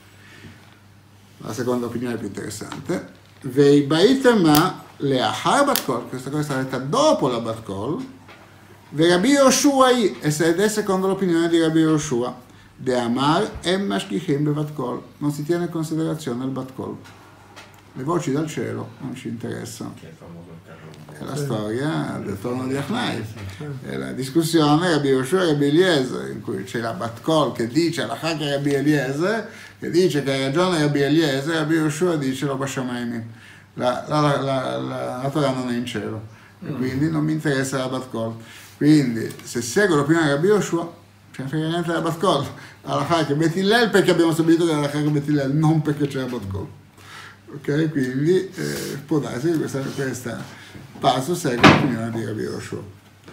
La seconda opinione è più interessante. Vei Baitema le Ahar Bat Kol, questa cosa è stata detta dopo la Bat Kol. Ve Rabbi Yoshua, ed è secondo l'opinione di Rabbi Yoshua, de Amar e Mashkichim Bevat Kol, non si tiene in considerazione il Bat Kol. Le voci dal cielo non ci interessano. È la storia del torno di Achnai, è la discussione Rabbi Yoshua e Rabbi Eliezer, in cui c'è la Bat Kol che dice alla Chaka Rabbi Eliezer, che dice che ha ragione Rabbi Eliezer, Rabbi Yoshua dice lo Bashamayim, la, la, la, la, la, la Torah non è in cielo, e quindi non mi interessa la Bat Kol. Quindi se seguo l'opinione di Rabbi Yoshua, ce ne frega niente della Bat Kol, alla Chaka Bet Hillel, perché abbiamo stabilito che era la Chaka Bet Hillel, non perché c'era Bat Kol. Ok, quindi eh, può darsi che questa, questa passo segue l'opinione di Rabbi Yoshua.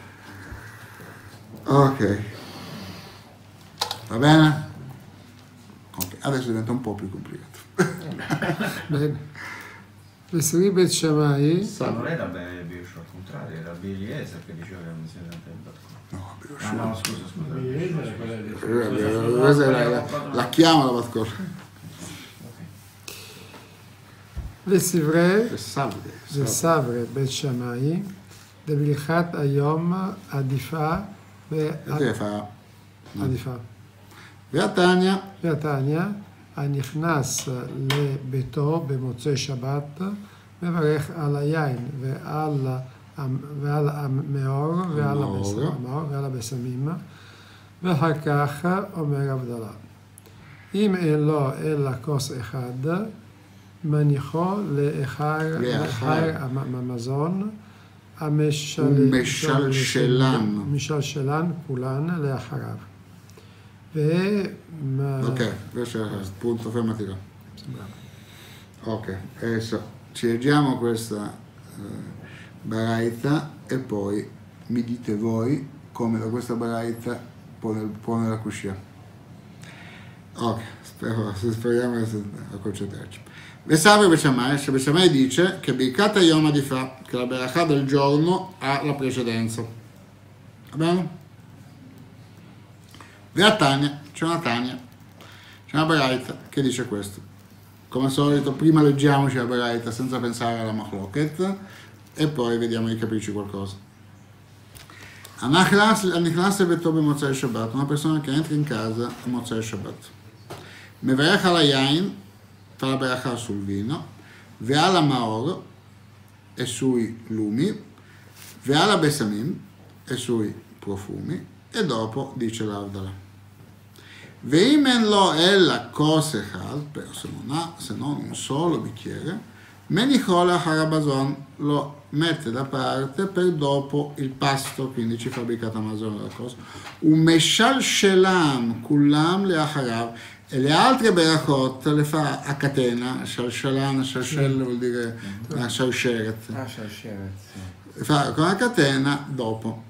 Ok, va bene? Ok, adesso diventa un po' più complicato. Bene. Vesri Bet Shammai, Ma non era Rabbi Yoshua, al contrario, era Rabbi Eliezer che diceva che non si era il Bat Kol. No, Rabbi Ah Yoshua. no, scusa, scusa. Eliezer è quella di- Rabbi Yoshua la, la, la chiama la Bat Kol. Vesivre, Savre. Vesavre Bet Shammai, Devilchat Ayom Adifa, Che fa? Adifa. Veatania, והתניא, הנכנס לביתו במוצאי שבת, מברך על היין ועל, ועל המאור ועל הבשר, המאור ועל הבשמים, ואחר כך אומר הבדלה. אם אין לו אלא כוס אחד, מניחו לאחר המזון, ומשלשלן. משלשלן כולן לאחריו. ומה... ok, questo è il punto, fermati là. Ok, adesso ci leggiamo questa eh, baraita e poi mi dite voi come da questa baraita pone, pone la cushia. Ok, spero, speriamo di concentrarci. Vesavre Beshamai, Beshamai dice che Birkat Yom Adifa, che la Berachà del giorno ha la precedenza. Va bene? Della Tania, c'è una Tania, c'è una Baraita che dice questo. Come al solito, prima leggiamoci la Baraita senza pensare alla Machloket e poi vediamo di capirci qualcosa. Anichlasse Betobe Mozai Shabbat, una persona che entra in casa a Mozai Shabbat. Mevarech ala yain, fa la Baracha sul vino, ve'ala maor e sui lumi, ve'ala besamim e sui profumi, e dopo dice l'Avdala. Veimen lo ella cose echad, però se non ha, se non un solo bicchiere, menichola harabazon, lo mette da parte per dopo il pasto, quindi ci fa Birkat Hamazon la cosa. Un meshal shelam kullam le acharav, e le altre berachot le fa a catena, shalshalan, shalshel vuol dire una shalsheret. Ah, Shalsheret, sì. Le fa con la catena dopo.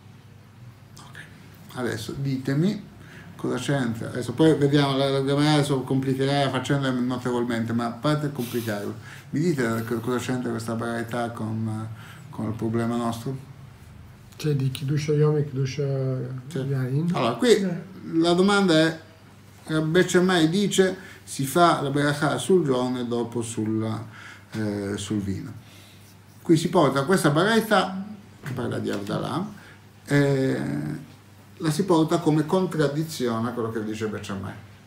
Adesso ditemi cosa c'entra. Adesso poi vediamo, la, la, adesso complicherà la faccenda notevolmente, ma a parte complicarlo, mi dite cosa c'entra questa baraita con, con il problema nostro? Cioè di Kiddush Yom e Kiddush Yain. Allora, qui la domanda è, Rabbi Shammai dice si fa la baracha sul giorno e dopo sul, eh, sul vino. Qui si porta questa baraita, che parla di Avdalà, eh, la si porta come contraddizione a quello che dice Beth Shammai.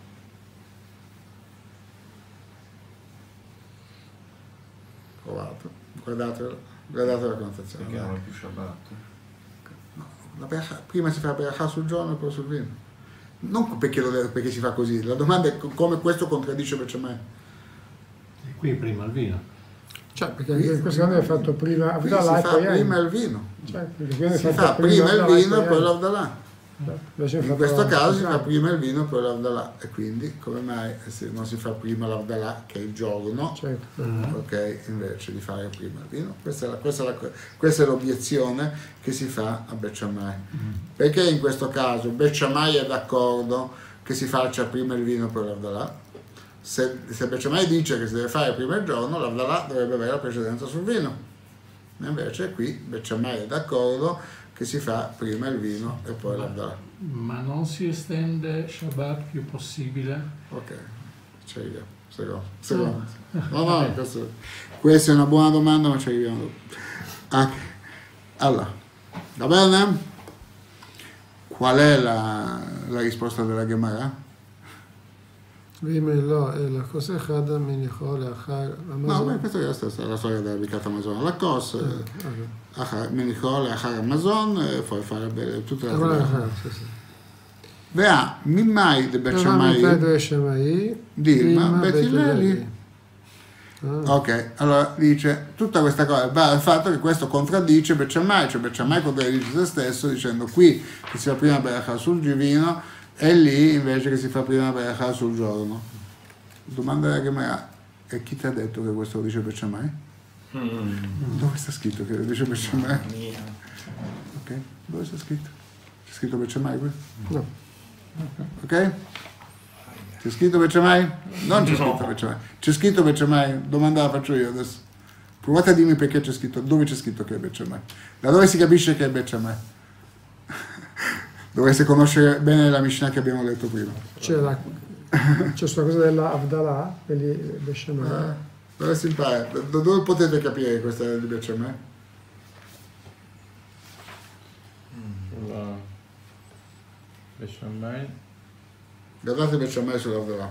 Provate, guardate, guardate la connotazione. Perché non è più Shabbat. No, la beracha, prima si fa la beracha sul giorno e poi sul vino. Non perché, lo, perché si fa così, la domanda è come questo contraddice Beth Shammai. E qui prima il vino. Cioè, perché in questo caso è fatto prima Qui Avdalà si e fa poi Yain. prima il vino. Cioè, perché quindi è Si fatto fa prima il Avdalà vino e poi Yain. l'Avdalà. Invece è In fatto- questo caso si fa prima il vino e poi l'Avdalà. E quindi come mai se non si fa prima l'Avdalà, che è il giorno, Certo. ok, invece di fare prima il vino? Questa è, la, questa è, la, questa è l'obiezione che si fa a Beth Shammai. Perché in questo caso Beth Shammai è d'accordo che si faccia prima il vino e poi l'Avdalà? Se, se Beth Shammai dice che si deve fare prima il giorno, l'Avdalà dovrebbe avere la precedenza sul vino. Invece qui Becciamai è d'accordo che si fa prima il vino e poi l'Avdalah. Ma non si estende Shabbat più possibile? Ok, ci arriviamo. Secondo. Secondo. No, no, questo, questa è una buona domanda, ma ci arriviamo dopo. Ah, allora, va bene? Qual è la, la risposta della Gemara? ואם לא, אלא כוס אחד מניחו לאחר No, המזון. beh, questa è la stessa, la storia della bicata Amazon. La cos, menichò לאחר המזון, poi fare bene tutte le אבל cose. אחר, sì, sì. Vea, Mimmai de דבר Becciamai, מצד ושמאי, Dilma, Dilma, Beit Beit Hilleli. Ah, Ok, allora dice, tutta questa cosa va al fatto che questo contraddice Becciamai, cioè Becciamai contraddice se stesso dicendo qui che si fa prima Berachah sul divino e lì invece che si fa prima Berachah sul giorno. Domanda della Gemara, e chi ti ha detto che questo lo dice Becciamai? Mm. Dove sta scritto che lo dice Becciamai? Mia. Ok, dove sta scritto? C'è scritto Becciamai qui? no. Ok? C'è scritto Becciamai? Non c'è scritto No. Becciamai. C'è scritto Becciamai? Domanda la faccio io adesso. Provate a dirmi perché c'è scritto, dove c'è scritto che è Becciamai. Da dove si capisce che è Becciamai? Dovreste conoscere bene la Mishnah che abbiamo letto prima. C'è la c'è questa cosa della Avdalah, quelli Beshamai. Eh, dove si impara? Da da dove potete capire che questa è di Becciamai? Sulla Beshamai. Guardate Becciamai sull'Avdalah.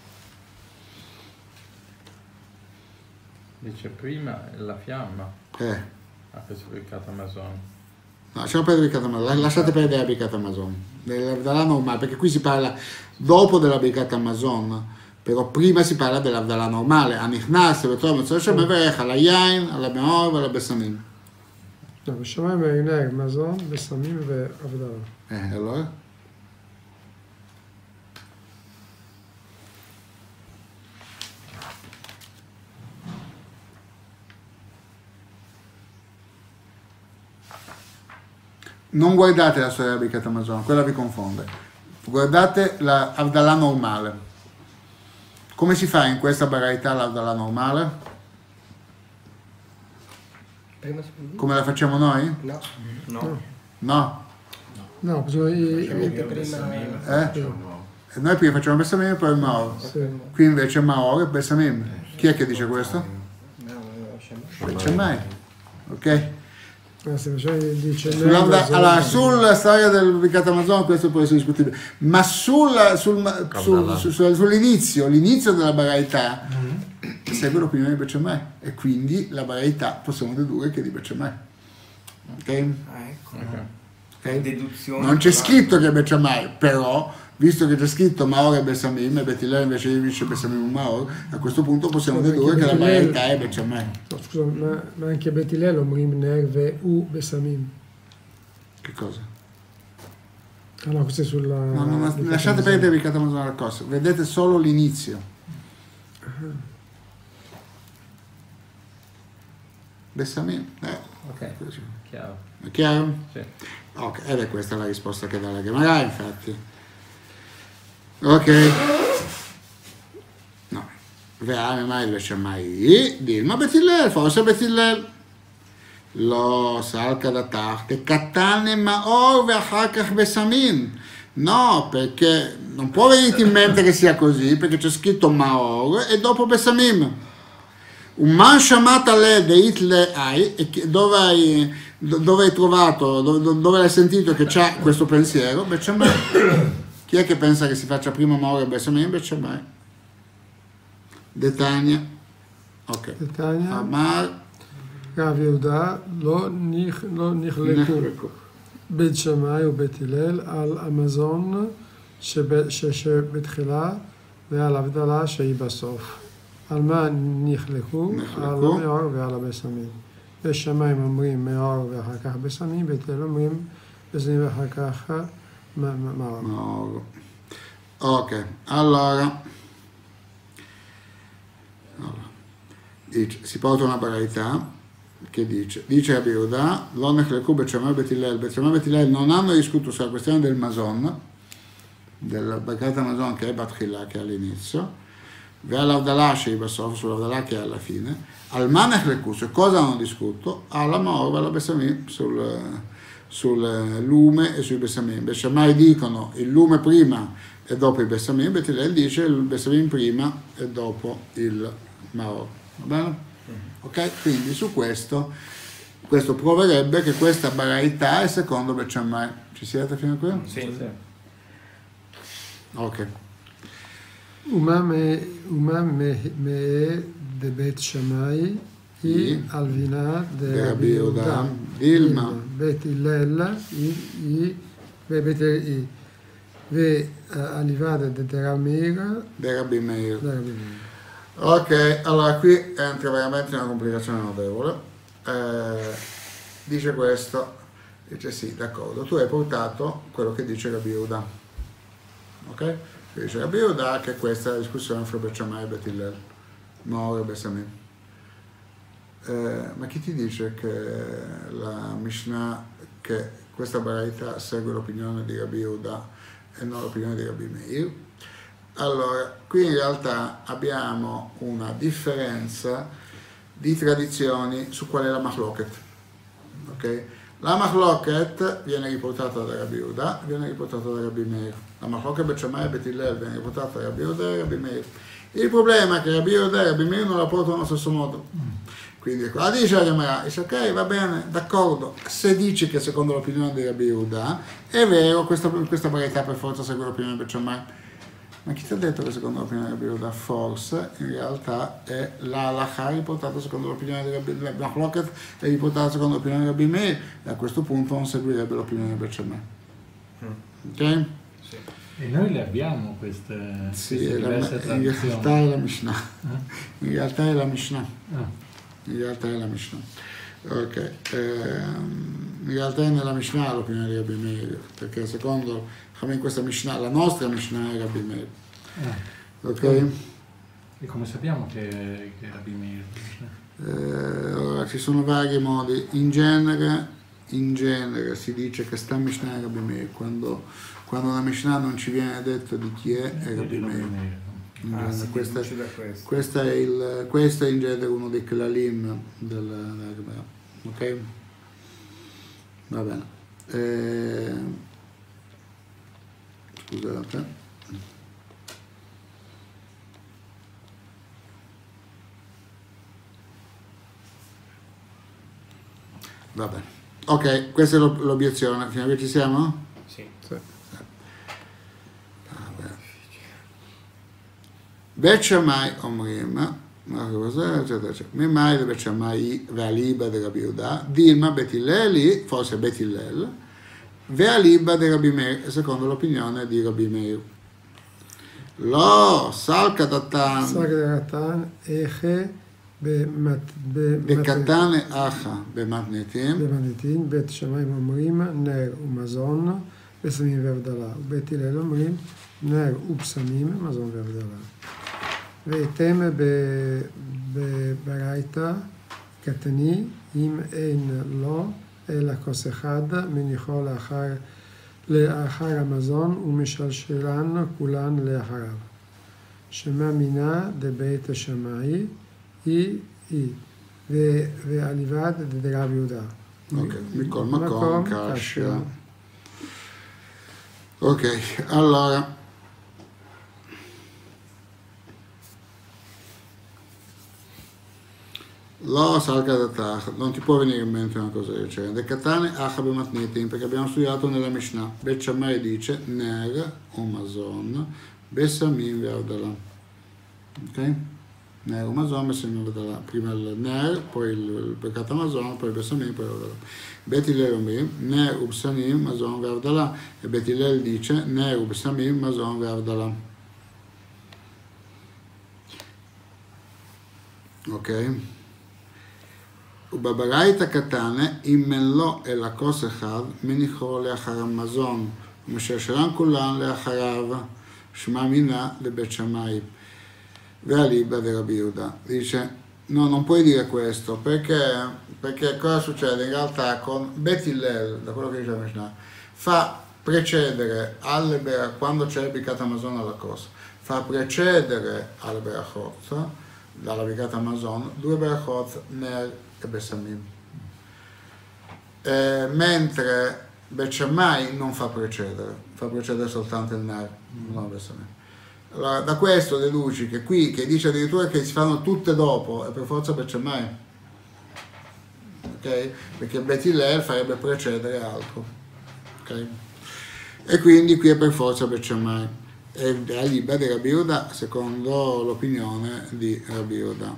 Dice prima la fiamma Eh, a questo peccato Amazon. no, lasciamo perdere Birkat Hamazon, lasciate perdere la Birkat Hamazon, dell'Avdalah normale, perché qui si parla dopo della Birkat Hamazon, però prima si parla dell'Avdalah normale, Anichnas, Betom, Tzoshem, Everech, alla Yain, alla Meor, alla Besamim. לא, בשמיים מעיני מזון, בסמים ועבדלה. Eh, allora? Non guardate la storia della Birkat Hamazon, quella vi confonde. Guardate la Avdalah normale. Come si fa in questa baraità l'Avdalah normale? Prima secondo Come la facciamo noi? No, No. No. No, bisogna... ovviamente Io prima... Bessamim, Eh? faccio un uovo. E noi prima facciamo Bessamim e poi il Maor. Sì. Qui invece Maor e Bessamim. Chi è che dice questo? No, no, Shamai. Non c'è mai. Ok? Eh, se bisogna dice... Sull'Avda- allora, sulla storia del Birkat Hamazon questo può essere discutibile, ma sulla- sul- sul- su- su- sull'inizio, l'inizio della baraità segue l'opinione di Becciamai e quindi la baraità possiamo dedurre che è di Becciamai. Ok? Ah, ecco. Ok? Deduzione. Non c'è scritto che è Becciamai, però visto che c'è scritto Maor e Bessamim e Betilel invece dice Bessamim e Maor, a questo punto possiamo Sì, dedurre che la Betilel- baraità è Becciamai. No, scusa, ma, ma anche בית הלל אומרים נר והוא בסמים. Che cosa? Ah no, questo è sulla... No, no, no, lasciate perdere il Birkat Hamazon al costo, vedete solo l'inizio. Bessamim, eh, Ok, così. chiaro. È chiaro? Sì. Ok, ed è questa la risposta che dà la Gemara, infatti. Ok. No. Veame mai invece mai. Dilma Betilel, forse Betilel. Lo salca da tarte, Katane Maor ואחר כך Besamim. No, perché non può venirti in mente che sia così, perché c'è scritto Maor e dopo Besamim. Un man shamata le deit le hai, e che- dove hai, do- dove hai trovato, dove, dove hai sentito che c'ha questo pensiero? Becciamai. Chi è che pensa che si faccia prima Maor e Bessamim? Becciamai. Detania. Ok. נתניה, Amar. רב יהודה, לא נכ- לא נחלקו בית שמאי ובית הלל על המזון שב- ש- שבתחילה ועל הבדלה שהיא בסוף. על מה נחלקו? נחלקו. על המאור ועל הבשמים. בשמיים אומרים מאור ואחר כך בשמים, בית הלל אומרים בשמים ואחר כך מ- מ- מאור. Maor. Ok, allora. Allora. Dice, si porta una baraità che dice, dice a Biuda, l'Onech Leku Becciamai e Betilel, Becciamai e Betilel non hanno discusso sulla questione del Mason, del Birkat Hamazon che è Batchila, che è all'inizio, Ve'alavdalà Sheibasof, sull'Avdalà che è alla fine, al Manech Lekus, cosa hanno discusso? Alla Maor, alla Bessamim, sul, sul lume e sui Bessamim. Beshamai dicono il lume prima e dopo il Bessamim, Bet Hillel dice il Bessamim prima e dopo il Maor. Va bene? Ok? Quindi su questo, questo proverebbe che questa baraità è secondo Bet Shammai. Ci siete fino a qui? Sì, sì. Ok. ומה מאי דבית שמאי היא הלבינה דרבי יהודה, דילמה, בית הלל היא בבית הלל, והליבדה דרבי מאיר, Rabbi Meir. דרבי מאיר. Ok, allora qui entra veramente una complicazione notevole. Eh, dice questo, dice sì, d'accordo, tu hai portato quello che dice Rabbi Yehuda. Ok? Dice Rabbi Yehuda che questa è la discussione fra Bet Shammai e Bet Hillel, Maor e Bessamim. Eh, ma chi ti dice che la Mishnah, che questa baraita segue l'opinione di Rabbi Yehuda e non l'opinione di Rabbi Meir? Allora, qui in realtà abbiamo una differenza di tradizioni su qual è la Machloket. Okay? La Machloket viene riportata da Rabbi Yehuda, viene riportata da Rabbi Meir. La Machloket Bet Shammai e Bet Hillel viene riportata da Rabbi Yehuda e Rabbi Meir. Il problema è che Rabbi Yehuda e Rabbi Meir non la portano allo stesso modo. Quindi qua dice la Gemara, dice ok, va bene, d'accordo, se dici che secondo l'opinione di Rabbi Yehuda è vero, questa, questa varietà per forza segue l'opinione di Bet Shammai. Ma chi ti ha detto che secondo l'opinione di Rabbi Yehuda forse in realtà è la halakha riportata secondo l'opinione di Rabbi Meir, la Machloket è riportata secondo l'opinione di Rabbi Meir e a questo punto non seguirebbe l'opinione di Bet Shammai. Ok? Sì. E noi le abbiamo queste, Sì, queste la, diverse in tradizioni. realtà è la Mishnah. Eh? In realtà è la Mishnah. Ah. In realtà è la Mishnah. Ok. Ehm, in realtà è nella Mishnah l'opinione di Rabbi Meir, perché secondo in questa Mishnah, la nostra Mishnah è Rabbi Meir. Ah. Ok? E come sappiamo che, che Rabbi Meir? Eh, allora, ci sono vari modi. In genere, in genere si dice che sta Mishnah è Rabbi Meir. Quando, quando una Mishnah non ci viene detto di chi è, è Rabbi Meir. In Ah, genere, si questa, deduce da questo. questa è il, questo è in genere uno dei klalim del, della Gemara. Ok? Va bene. Eh, Scusate. Va bene. Ok, questa è l'obiezione. Fino a qui ci siamo? Sì. Sì. Bet Shammai Omrim, eccetera, eccetera. Mimai de Bet Shammai Ve'aliba de Rabbi Yehuda, Dilma Bet Hillel, forse Bet Hillel, Ve'aliba de Rabbi Meir, secondo l'opinione di Rabbi Meir. Lo, Salka Datan, Salka Datan, Eche, De Katane Acha, Bematnetim, במתניתין, בית שמיים אומרים נר ומזון, בשמים והבדלה, ובית הלל אומרים נר ובשמים, מזון והבדלה. ואתם בברייתא קטני, אם אין לו אלא כוס אחד, מניחו לאחר, לאחר המזון ומשלשלן כולן לאחריו. שמה מינה דבית השמאי היא היא. ועליבד דרב יהודה. Ok, מכל מקום, קשה. Ok, allora. Lo salga da tach, non ti può venire in mente una cosa del genere. De Katane Achabe Matnitin, perché abbiamo studiato nella Mishnah. Bet Shammai dice Ner o Mazon, Bessamim Ve'avdala. Ok? Ner o Mazon, Bessamim Ve'avdala. Prima il Ner, poi il peccato Mazon, poi il Bessamim, poi Ve'avdala. Bet Hillel Omrim, Ner u Bessamim, Mazon Ve'avdala. E Bet Hillel dice Ner u Bessamim, Mazon Ve'avdala. Ok? ובברייתא קטנה, אם אין לו אלא כוס אחד, מניחו לאחר המזון, ומשלשלן כולן לאחריו, שמע מינה לבית שמאי. Ve'aliba di Rabbi Yehuda. Dice, no, non puoi dire questo, perché, perché cosa succede? In realtà con Bet Hillel, da quello che dice la Mishnah, fa precedere alle, quando c'è il Birkat Hamazon alla cosa, fa precedere al Berachot, dalla Birkat Hamazon, due Berachot, Ner e Besamim. Eh, mentre Bet Shammai non fa precedere, fa precedere soltanto il Ner, non il Besamim. Allora, da questo deduci che qui, che dice addirittura che si fanno tutte dopo, è per forza Bet Shammai. Ok? Perché Bet Hillel farebbe precedere altro. Ok? E quindi qui è per forza Bet Shammai. E è libera di Rabbi Yehuda, secondo l'opinione di Rabbi Yehuda.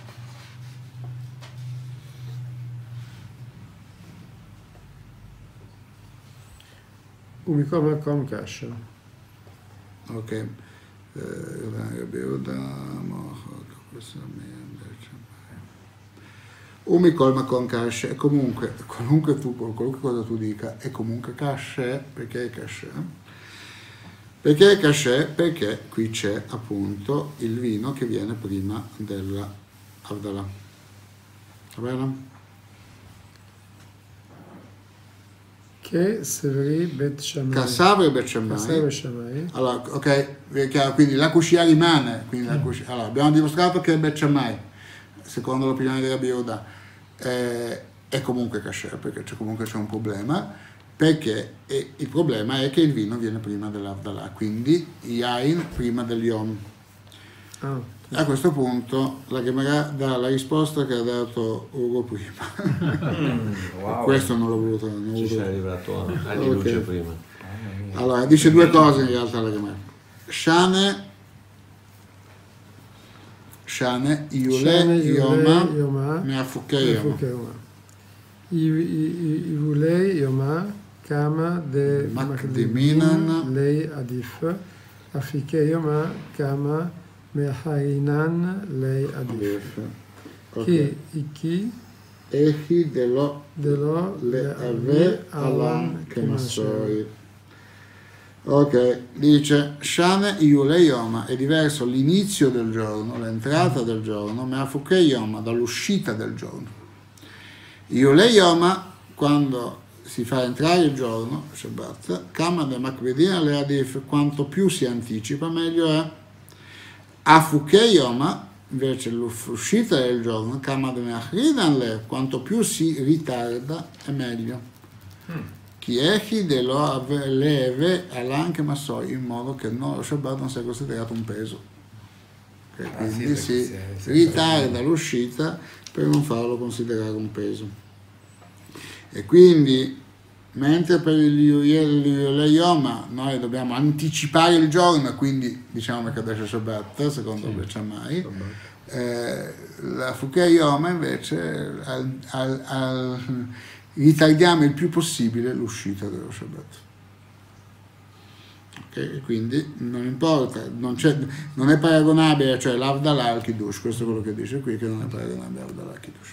ומכל מקום קשה. Ok. Eh, Rabbi Yehuda, Mochot, Besamim, Bet Shammai. Umikol Makon Kashe, e comunque, qualunque, tu, qualunque cosa tu dica, è comunque Kashe, perché è Kashe? Perché è Kashe? Perché qui c'è appunto il vino che viene prima della Avdala. Va bene? Che Severi Bet Shammai. Cassavre Bet Cassavre Shammai. Shammai. Allora, ok, è chiaro, quindi la Kushia rimane. Quindi la Kushia, allora, abbiamo dimostrato che è Bet Shammai, secondo l'opinione di Rabbi Yehuda, eh, è comunque Kashe, perché c'è, comunque c'è un problema. Perché e il problema è che il vino viene prima dell'Avdalà, quindi Yain prima del Yom. Ah, A questo punto la Gemara dà la risposta che ha dato Ugo prima. Mm, wow. Questo non l'ho voluto. Non l'ho Ci voluto. sei arrivato a anni luce Ok. prima. Allora, dice due cose in realtà la Gemara. Shane, Shane, Iule, Shane, Iule, Yoma, Yoma, Meafukei Yoma. Meafukei Yoma. Iule Yoma, Kama de Makdiminan lei Adif, Afike Yoma, Kama Mehainan lei Adif. Ok. Chi, Iki, Echi dello Delo, le ave alan che massoi. Ok, dice Shane Iule Yoma, è diverso l'inizio del giorno, l'entrata del giorno, Meafuke Yoma, dall'uscita del giorno. Iule Yoma, quando si fa entrare il giorno, Shabbat, Kama de Makvedina le Adif, quanto più si anticipa meglio è. Afuke Yoma, invece l'uscita del giorno, Kama de Meachridan le, quanto più si ritarda è meglio. Chi echi dello leve all'anche massoi, in modo che no, lo Shabbat non sia considerato un peso. Okay, Ah, quindi sì, si perché si- si- ritarda l'uscita per non farlo considerare un peso. E quindi, mentre per il Yoma noi dobbiamo anticipare il giorno, quindi diciamo che adesso è Shabbat, secondo il Bechamai, eh, la Fukei Yoma invece al, al, al, ritardiamo il più possibile l'uscita dello Shabbat. Okay? Quindi non importa, non, c'è, non è paragonabile, cioè l'Avdalà al Kiddush, questo è quello che dice qui, che non è paragonabile l'Avdalà al Kiddush.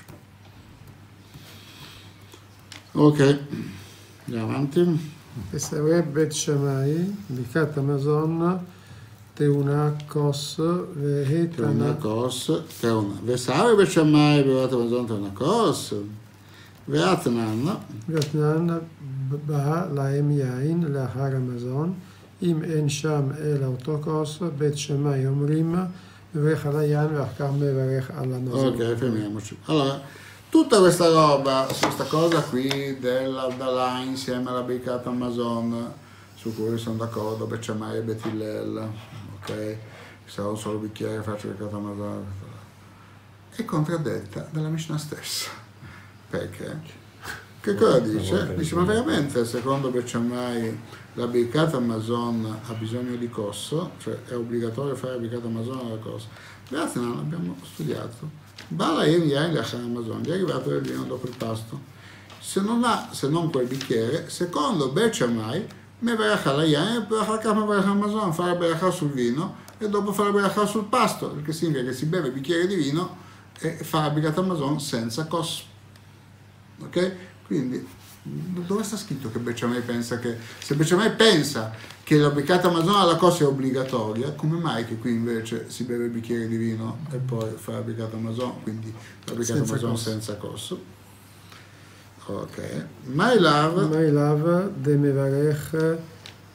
Ok, andiamo avanti. Pesare Bet Shammai, Bikat Amazon, Teuna Kos, Teuna Vehetana, Kos, Teuna. Vesare Bet Shammai, Bevat Amazon, Teuna Kos. Veatnan, Veatnan, Ba, Laem Yain, Lahar Amazon, Im En Sham El Autokos, Bet Shammai Omrim, Mevech Ala Yan, Vachkam Mevarech Ala Nazon. ok, fermiamoci. Allora, tutta questa roba, questa cosa qui dell'Avdalà insieme alla Birkat Hamazon, su cui sono d'accordo, Bet Shammai e Bet Hillel, ok? Sarà un solo bicchiere, faccio Birkat Hamazon, è contraddetta dalla Mishnah stessa. Perché? Che cosa dice? Dice, ma veramente secondo Bet Shammai la Birkat Hamazon ha bisogno di cosso, cioè è obbligatorio fare la Birkat Hamazon alla cosso. Grazie, non l'abbiamo studiato. Bala Yain Yain Lachar Hamazon, gli è arrivato del vino dopo il pasto. Se non ha, se non quel bicchiere, secondo Bet Shammai, me verachà la Yain e Hamazon, fare berachà sul vino e dopo fare berachà sul pasto, perché significa che si beve il bicchiere di vino e fa la Birkat Hamazon senza cosso. Ok? Quindi dove sta scritto che Bet Shammai pensa che se Bet Shammai pensa che la Birkat Hamazon alla cosa è obbligatoria, come mai che qui invece si beve il bicchiere di vino e poi fa la Birkat Hamazon, quindi la Birkat Senza Hamazon cosso. senza cosso? Ok. My love, My love de Mevarech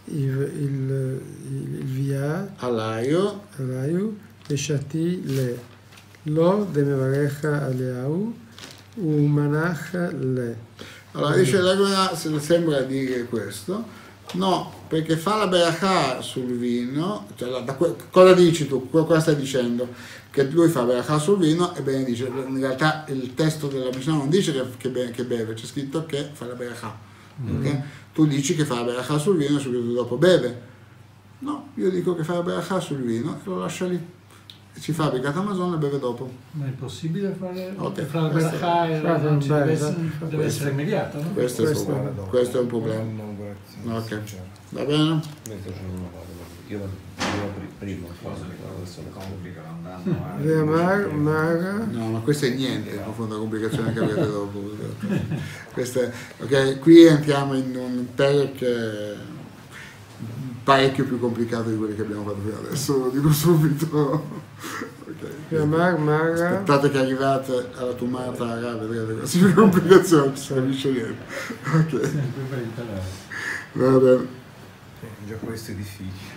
il, il, il via all'aio, all'aio, ושתי ל. לא דמברך עליהו ומנח ל. allora dice la Gemara, se sembra dire questo, no, perché fa la berachà sul vino, cioè, da, cosa dici tu? Cosa stai dicendo? Che lui fa berachà sul vino e benedice. In realtà il testo della Mishnah non dice che, che, beve, che beve, c'è scritto che fa la berachà. Mm. Okay? Tu dici che fa la berachà sul vino e subito dopo beve. No, io dico che fa la berachà sul vino e lo lascia lì. Si fa Birkat Hamazon e beve dopo. Ma è possibile fare, okay. fare la berachà e non ci deve essere, deve essere immediato, no? Questo, questo, è, un, questo è un problema. Ok, va bene? Io prima cose che complicano andando. No, ma questo è niente, in profonda complicazione che avete dopo. Queste, ok, qui entriamo in un perk parecchio più complicato di quelli che abbiamo fatto fino adesso, lo dico subito. Okay. Aspettate che arrivate alla tumata a vedrete queste complicazioni, non si capisce niente. Ok. Va bene. Già questo è difficile.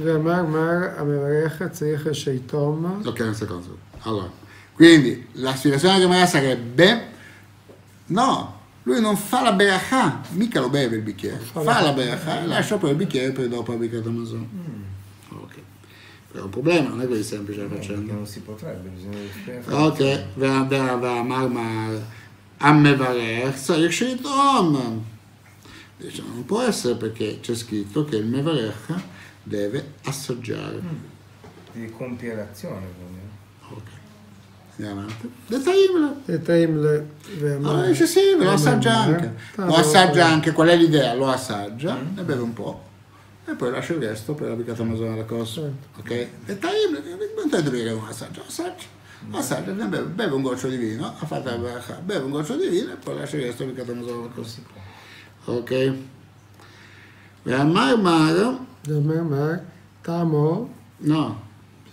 Ok, un secondo. Allora, quindi la spiegazione che mi sarebbe no, lui non fa la berachà, mica lo beve il bicchiere, fa, fa la berachà e lascia poi il bicchiere per dopo il Birkat Hamazon. Mm. Ok. È un problema, non è così semplice la faccenda. Non si potrebbe, bisogna ok, va marmar a mevarer, sai sheitom. Dice, non può essere perché c'è scritto che il mevarer deve assaggiare. Mm. Devi compiere l'azione. Ok. Andiamo avanti. Detaimle. Detaimle. Allora dice sì, lo assaggia anche. Lo assaggia anche, qual è l'idea? Lo assaggia, mm. ne beve un po'. E poi lascia il resto per la Birkat Hamazon alla cosa. Ok? Detaimle, non te devi non assaggia, assaggia. Assaggia, ne beve, beve un goccio di vino, ha fatto la berachà, beve un goccio di vino e poi lascia il resto per la Birkat Hamazon alla cosa. Ok? Ve'amar mar. Ve'amar mar. Tamo. No.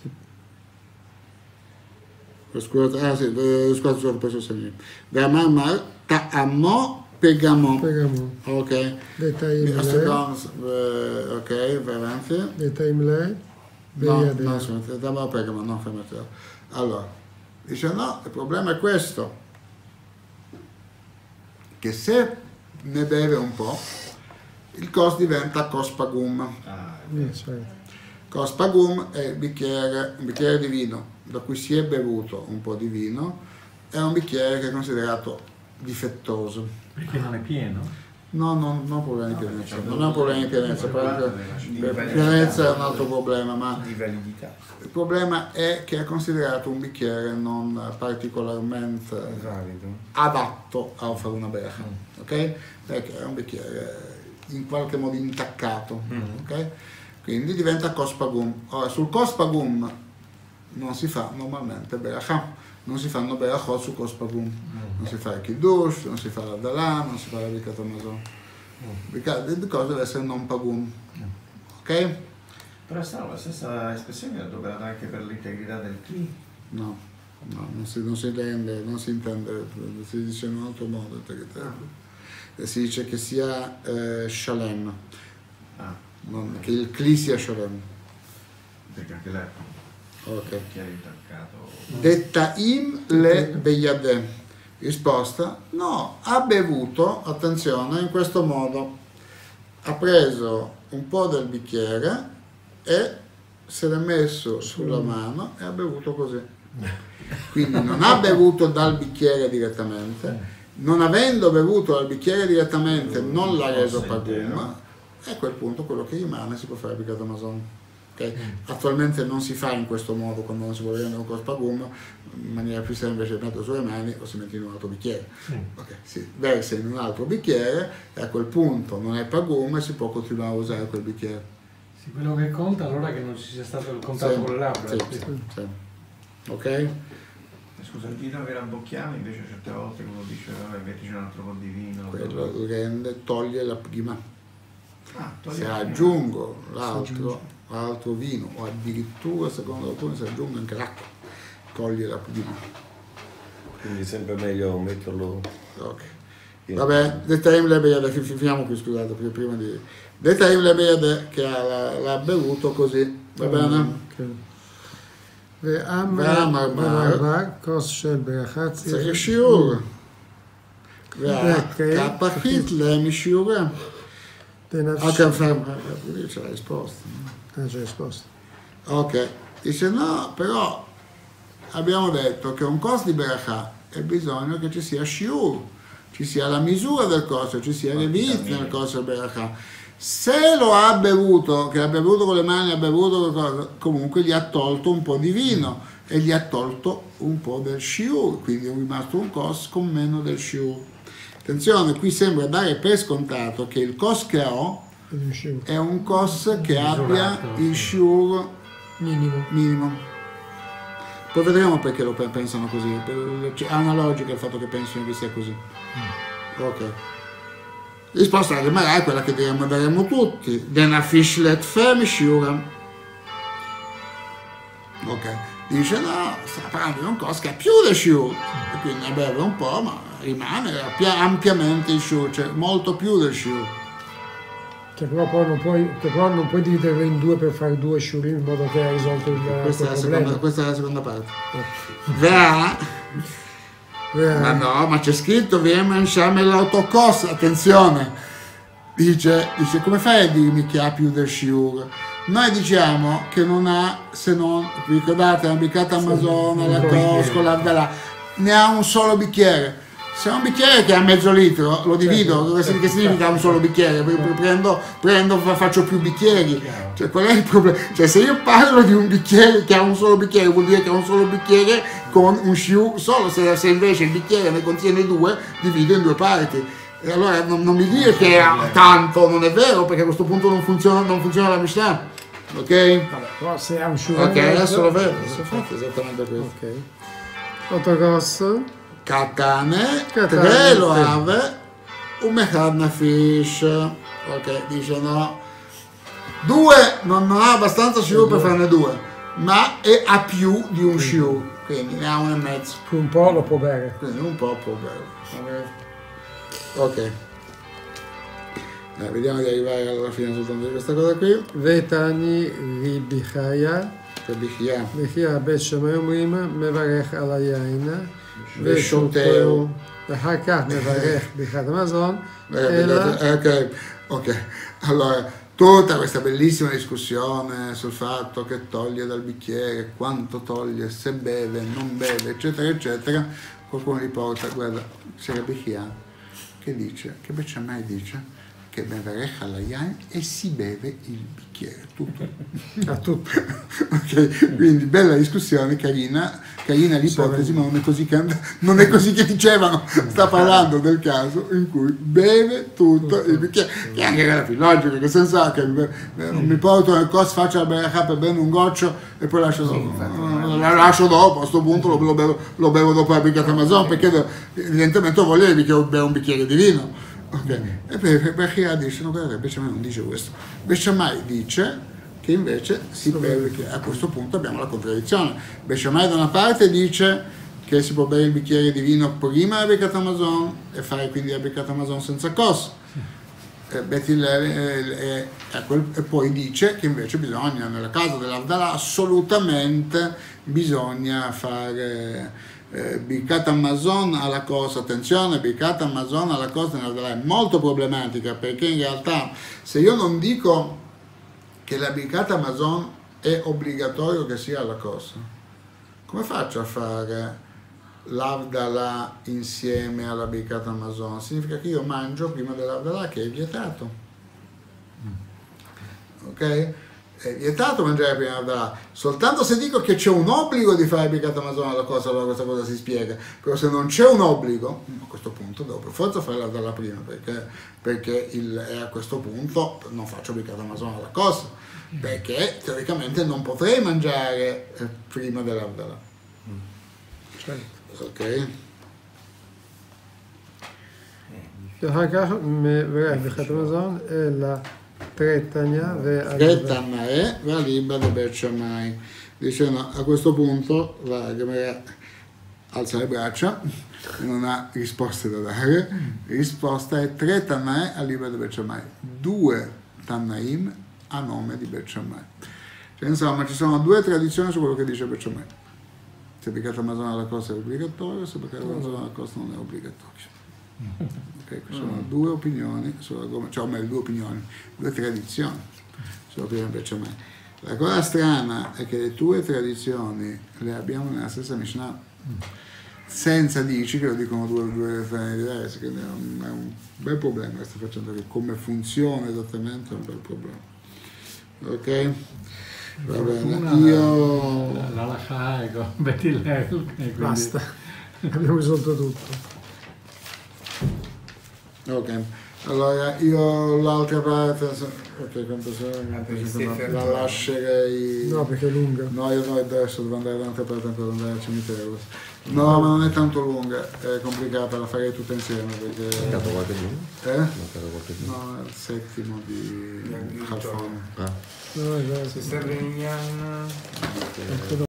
Scusate, ah sì, scusate, ho perso il segno. Ve'amar mar. Ta'amo pegamo. Pegamo. Ok. Detaimle. Ok, vai avanti. Detaimle. No, no, aspetta, ta'amo pegamo, no, fermati. Allora, dice no, il problema è questo. Che se ne beve un po', il cos diventa cos pagum. Ah, cos pagum è il bicchiere, un bicchiere di vino da cui si è bevuto un po' di vino, è un bicchiere che è considerato difettoso. Perché non è pieno? No, no, non problema di pienezza, non è un problema di pienezza, pienezza è un altro problema, ma di validità. Il problema è che è considerato un bicchiere non particolarmente valido, adatto a fare una berachà, ok? Perché è un bicchiere in qualche modo intaccato, ok? Quindi diventa kos pagum. Ora, sul kos pagum non si fa normalmente berachà, non si fanno berachot su kos pagum, non si fa il kiddush, non si fa la dalà, non si fa la Birkat Hamazon. Il coso deve essere non pagum, ok? Però è strano, la stessa espressione è adoperata anche per l'integrità del cli. No, no, non si, non si intende, non si intende, si dice in un altro modo integrità. Si dice che sia eh, shalem, ah, non, che il cli sia shalem. Perché anche lei ok. Chi è intaccato? Dettaim le beyadeh. Risposta: no, ha bevuto, attenzione, in questo modo. Ha preso un po' del bicchiere e se l'è messo sulla mano e ha bevuto così. Quindi non ha bevuto dal bicchiere direttamente, non avendo bevuto dal bicchiere direttamente non l'ha reso pagum, e a quel punto quello che rimane si può fare il Birkat Hamazon. Okay? Attualmente non si fa in questo modo quando non si vuole rendere un cos pagum, in maniera più semplice metto sulle mani o si mette in un altro bicchiere. Okay, si versa in un altro bicchiere e a quel punto non è pagum e si può continuare a usare quel bicchiere. Sì, quello che conta allora è che non ci sia stato il contatto sì, con le labbra. sì, sì, sì. Ok? Scusa, il vino che rabbocchiamo invece certe volte uno dice vabbè, metti c'è un altro po' di vino. Quello rende, toglie la prima. Ah, se aggiungo l'altro, l'altro vino o addirittura secondo alcuni si aggiunge anche l'acqua, toglie la prima. Quindi sempre meglio metterlo. Ok. Vabbè, Detaim le Beyade, finiamo qui, scusate, prima di... Detaim le Beyade che ha, l'ha bevuto così, va bene? ואמר רבה כוס של ברכה צריך שיעור. והקפחית להם משיעורם. Anche lì c'è la risposta. Ah, c'è la risposta. Ok, dice no, però abbiamo detto che un cos di Berachà è bisogno che ci sia shiur, ci sia la misura del coso, ci sia revit nel coso del Berachà. Se lo ha bevuto, che ha bevuto con le mani, ha bevuto cosa, comunque gli ha tolto un po' di vino e gli ha tolto un po' del shiur, quindi è rimasto un cos con meno del shiur. Attenzione, qui sembra dare per scontato che il cos che ho è un cos che abbia il shiur minimo. minimo. Poi vedremo perché lo pensano così, ha una logica il fatto che pensino che sia così. Ok. Risposta alla Gemara è quella che diremo, daremo tutti. Dena fishlet fem shiuram. Ok. Dice no, sta parlando di un cos che ha più del shiur, e quindi ne beve un po', ma rimane ampiamente il shiur, cioè molto più del shiur. Che però poi non puoi, che però non puoi dividerlo in due per fare due shiurim in modo che hai risolto il questa, è la problema. seconda, questa è la seconda parte. Vea, ma no, ma c'è scritto Viemen Sham l'autocos, attenzione, dice, dice come fai a dirmi che ha più del shiur? Noi diciamo che non ha, se non, vi ricordate, la bicata Amazon, la Cosco, l'Avdalà, ne ha un solo bicchiere. Se è un bicchiere che ha mezzo litro, lo divido, che significa un solo bicchiere? Prendo, prendo, faccio più bicchieri. Cioè, qual è il problema? Cioè, se io parlo di un bicchiere che ha un solo bicchiere, vuol dire che ha un solo bicchiere con un shiur solo. Se, se invece il bicchiere ne contiene due, divido in due parti. E allora non, non mi dire che ha tanto, non è vero, perché a questo punto non funziona, non funziona la Mishnah. Ok? Però se ha un shiur. Ok, adesso lo vedo, adesso fatto esattamente questo. Ok. Autocos. Katane, tre lo ave, un mechad nafish. Ok, dice no. Due non, non ha abbastanza shiur per farne due, ma è, ha più di un shiur, quindi ne ha uno e mezzo. Un po' lo può bere. Quindi un po' può bere. Ok. Dai, vediamo di arrivare alla fine soltanto di questa cosa qui. Vetani ribichaya. Ribichaya. Ribichaya bet שמאי אומרים מברך על היין. ושותהו. ואחר כך מברך ברכת המזון. Ok, ok. Allora, tutta questa bellissima discussione sul fatto che toglie dal bicchiere, quanto toglie, se beve, non beve, eccetera, eccetera, qualcuno riporta, guarda, c'è Rabbi che dice, che Bet Shammai dice, che beverech alla yain e si beve il bicchiere, tutto. A tutto. Ok, quindi bella discussione, carina, carina l'ipotesi, ma non è così che, non è così che dicevano, sta parlando del caso in cui beve tutto il bicchiere, che anche era più logico, che senso ha che mi porto nel cos, faccio la berachà per bene un goccio e poi lascio dopo, la lascio dopo, a questo punto lo, lo, bevo, lo bevo dopo la bicchiata Amazon, perché evidentemente voglio che bevo un bicchiere di vino. Ok, e perché dice, no, guarda, Bet Shammai non dice questo. Bet Shammai dice che invece si beve, che a questo punto abbiamo la contraddizione. Bet Shammai da una parte dice che si può bere il bicchiere di vino prima della Birkat Hamazon e fare quindi la Birkat Hamazon senza kos. E, e, e poi dice che invece bisogna, nella casa dell'Avdalà, assolutamente bisogna fare Eh, Birkat Hamazon alla cosa, attenzione, Birkat Hamazon alla cosa è molto problematica, perché in realtà se io non dico che la Birkat Hamazon è obbligatorio che sia alla cosa, come faccio a fare l'Avdalà insieme alla Birkat Hamazon? Significa che io mangio prima dell'Avdalà, che è vietato, ok? È vietato mangiare prima dell'Avdalà, soltanto se dico che c'è un obbligo di fare Birkat Hamazon alla cosa, allora questa cosa si spiega. Però se non c'è un obbligo, a questo punto devo per forza fare l'Avdalà prima, perché, perché il, a questo punto non faccio Birkat Hamazon alla cosa, perché teoricamente non potrei mangiare prima dell'Avdalà. Ok? ואחר כך מברך ברכת המזון אלא Tretania e la libra di Bet Shammai. Dice no, a questo punto la Gemara alza le braccia, non ha risposte da dare. La risposta è tre Tannae a libero di Bet Shammai, due Tannaim a nome di Bet Shammai. Cioè, insomma, ci sono due tradizioni su quello che dice Bet Shammai. Se Birkat Hamazon alla costa è obbligatorio, se Birkat Hamazon alla costa non è obbligatorio. Okay, queste sono due opinioni sull'argomento, cioè o meglio due opinioni, due tradizioni sull'opinione di Bet Shammai. La cosa strana è che le tue tradizioni le abbiamo nella stessa Mishnah, senza dici che lo dicono due, due refreni diversi, quindi è un, è un bel problema questo facendo, che come funziona esattamente è un bel problema. Ok? Va bene, io... La, la lascia ecco, Bet Hillel. Quindi... Basta, abbiamo risolto tutto. Ok, allora io l'altra parte, ok, quanto sono, la lascerei... No, perché è lunga. No, io no, adesso devo andare da un'altra parte ancora, andare al cimitero. No, ma non è tanto lunga, è complicata, la farei tutta insieme perché... Hai dato qualche giorno? Eh? Hai dato qualche giorno? No, è il settimo di Halfon. Ah. No, esatto. Se serve in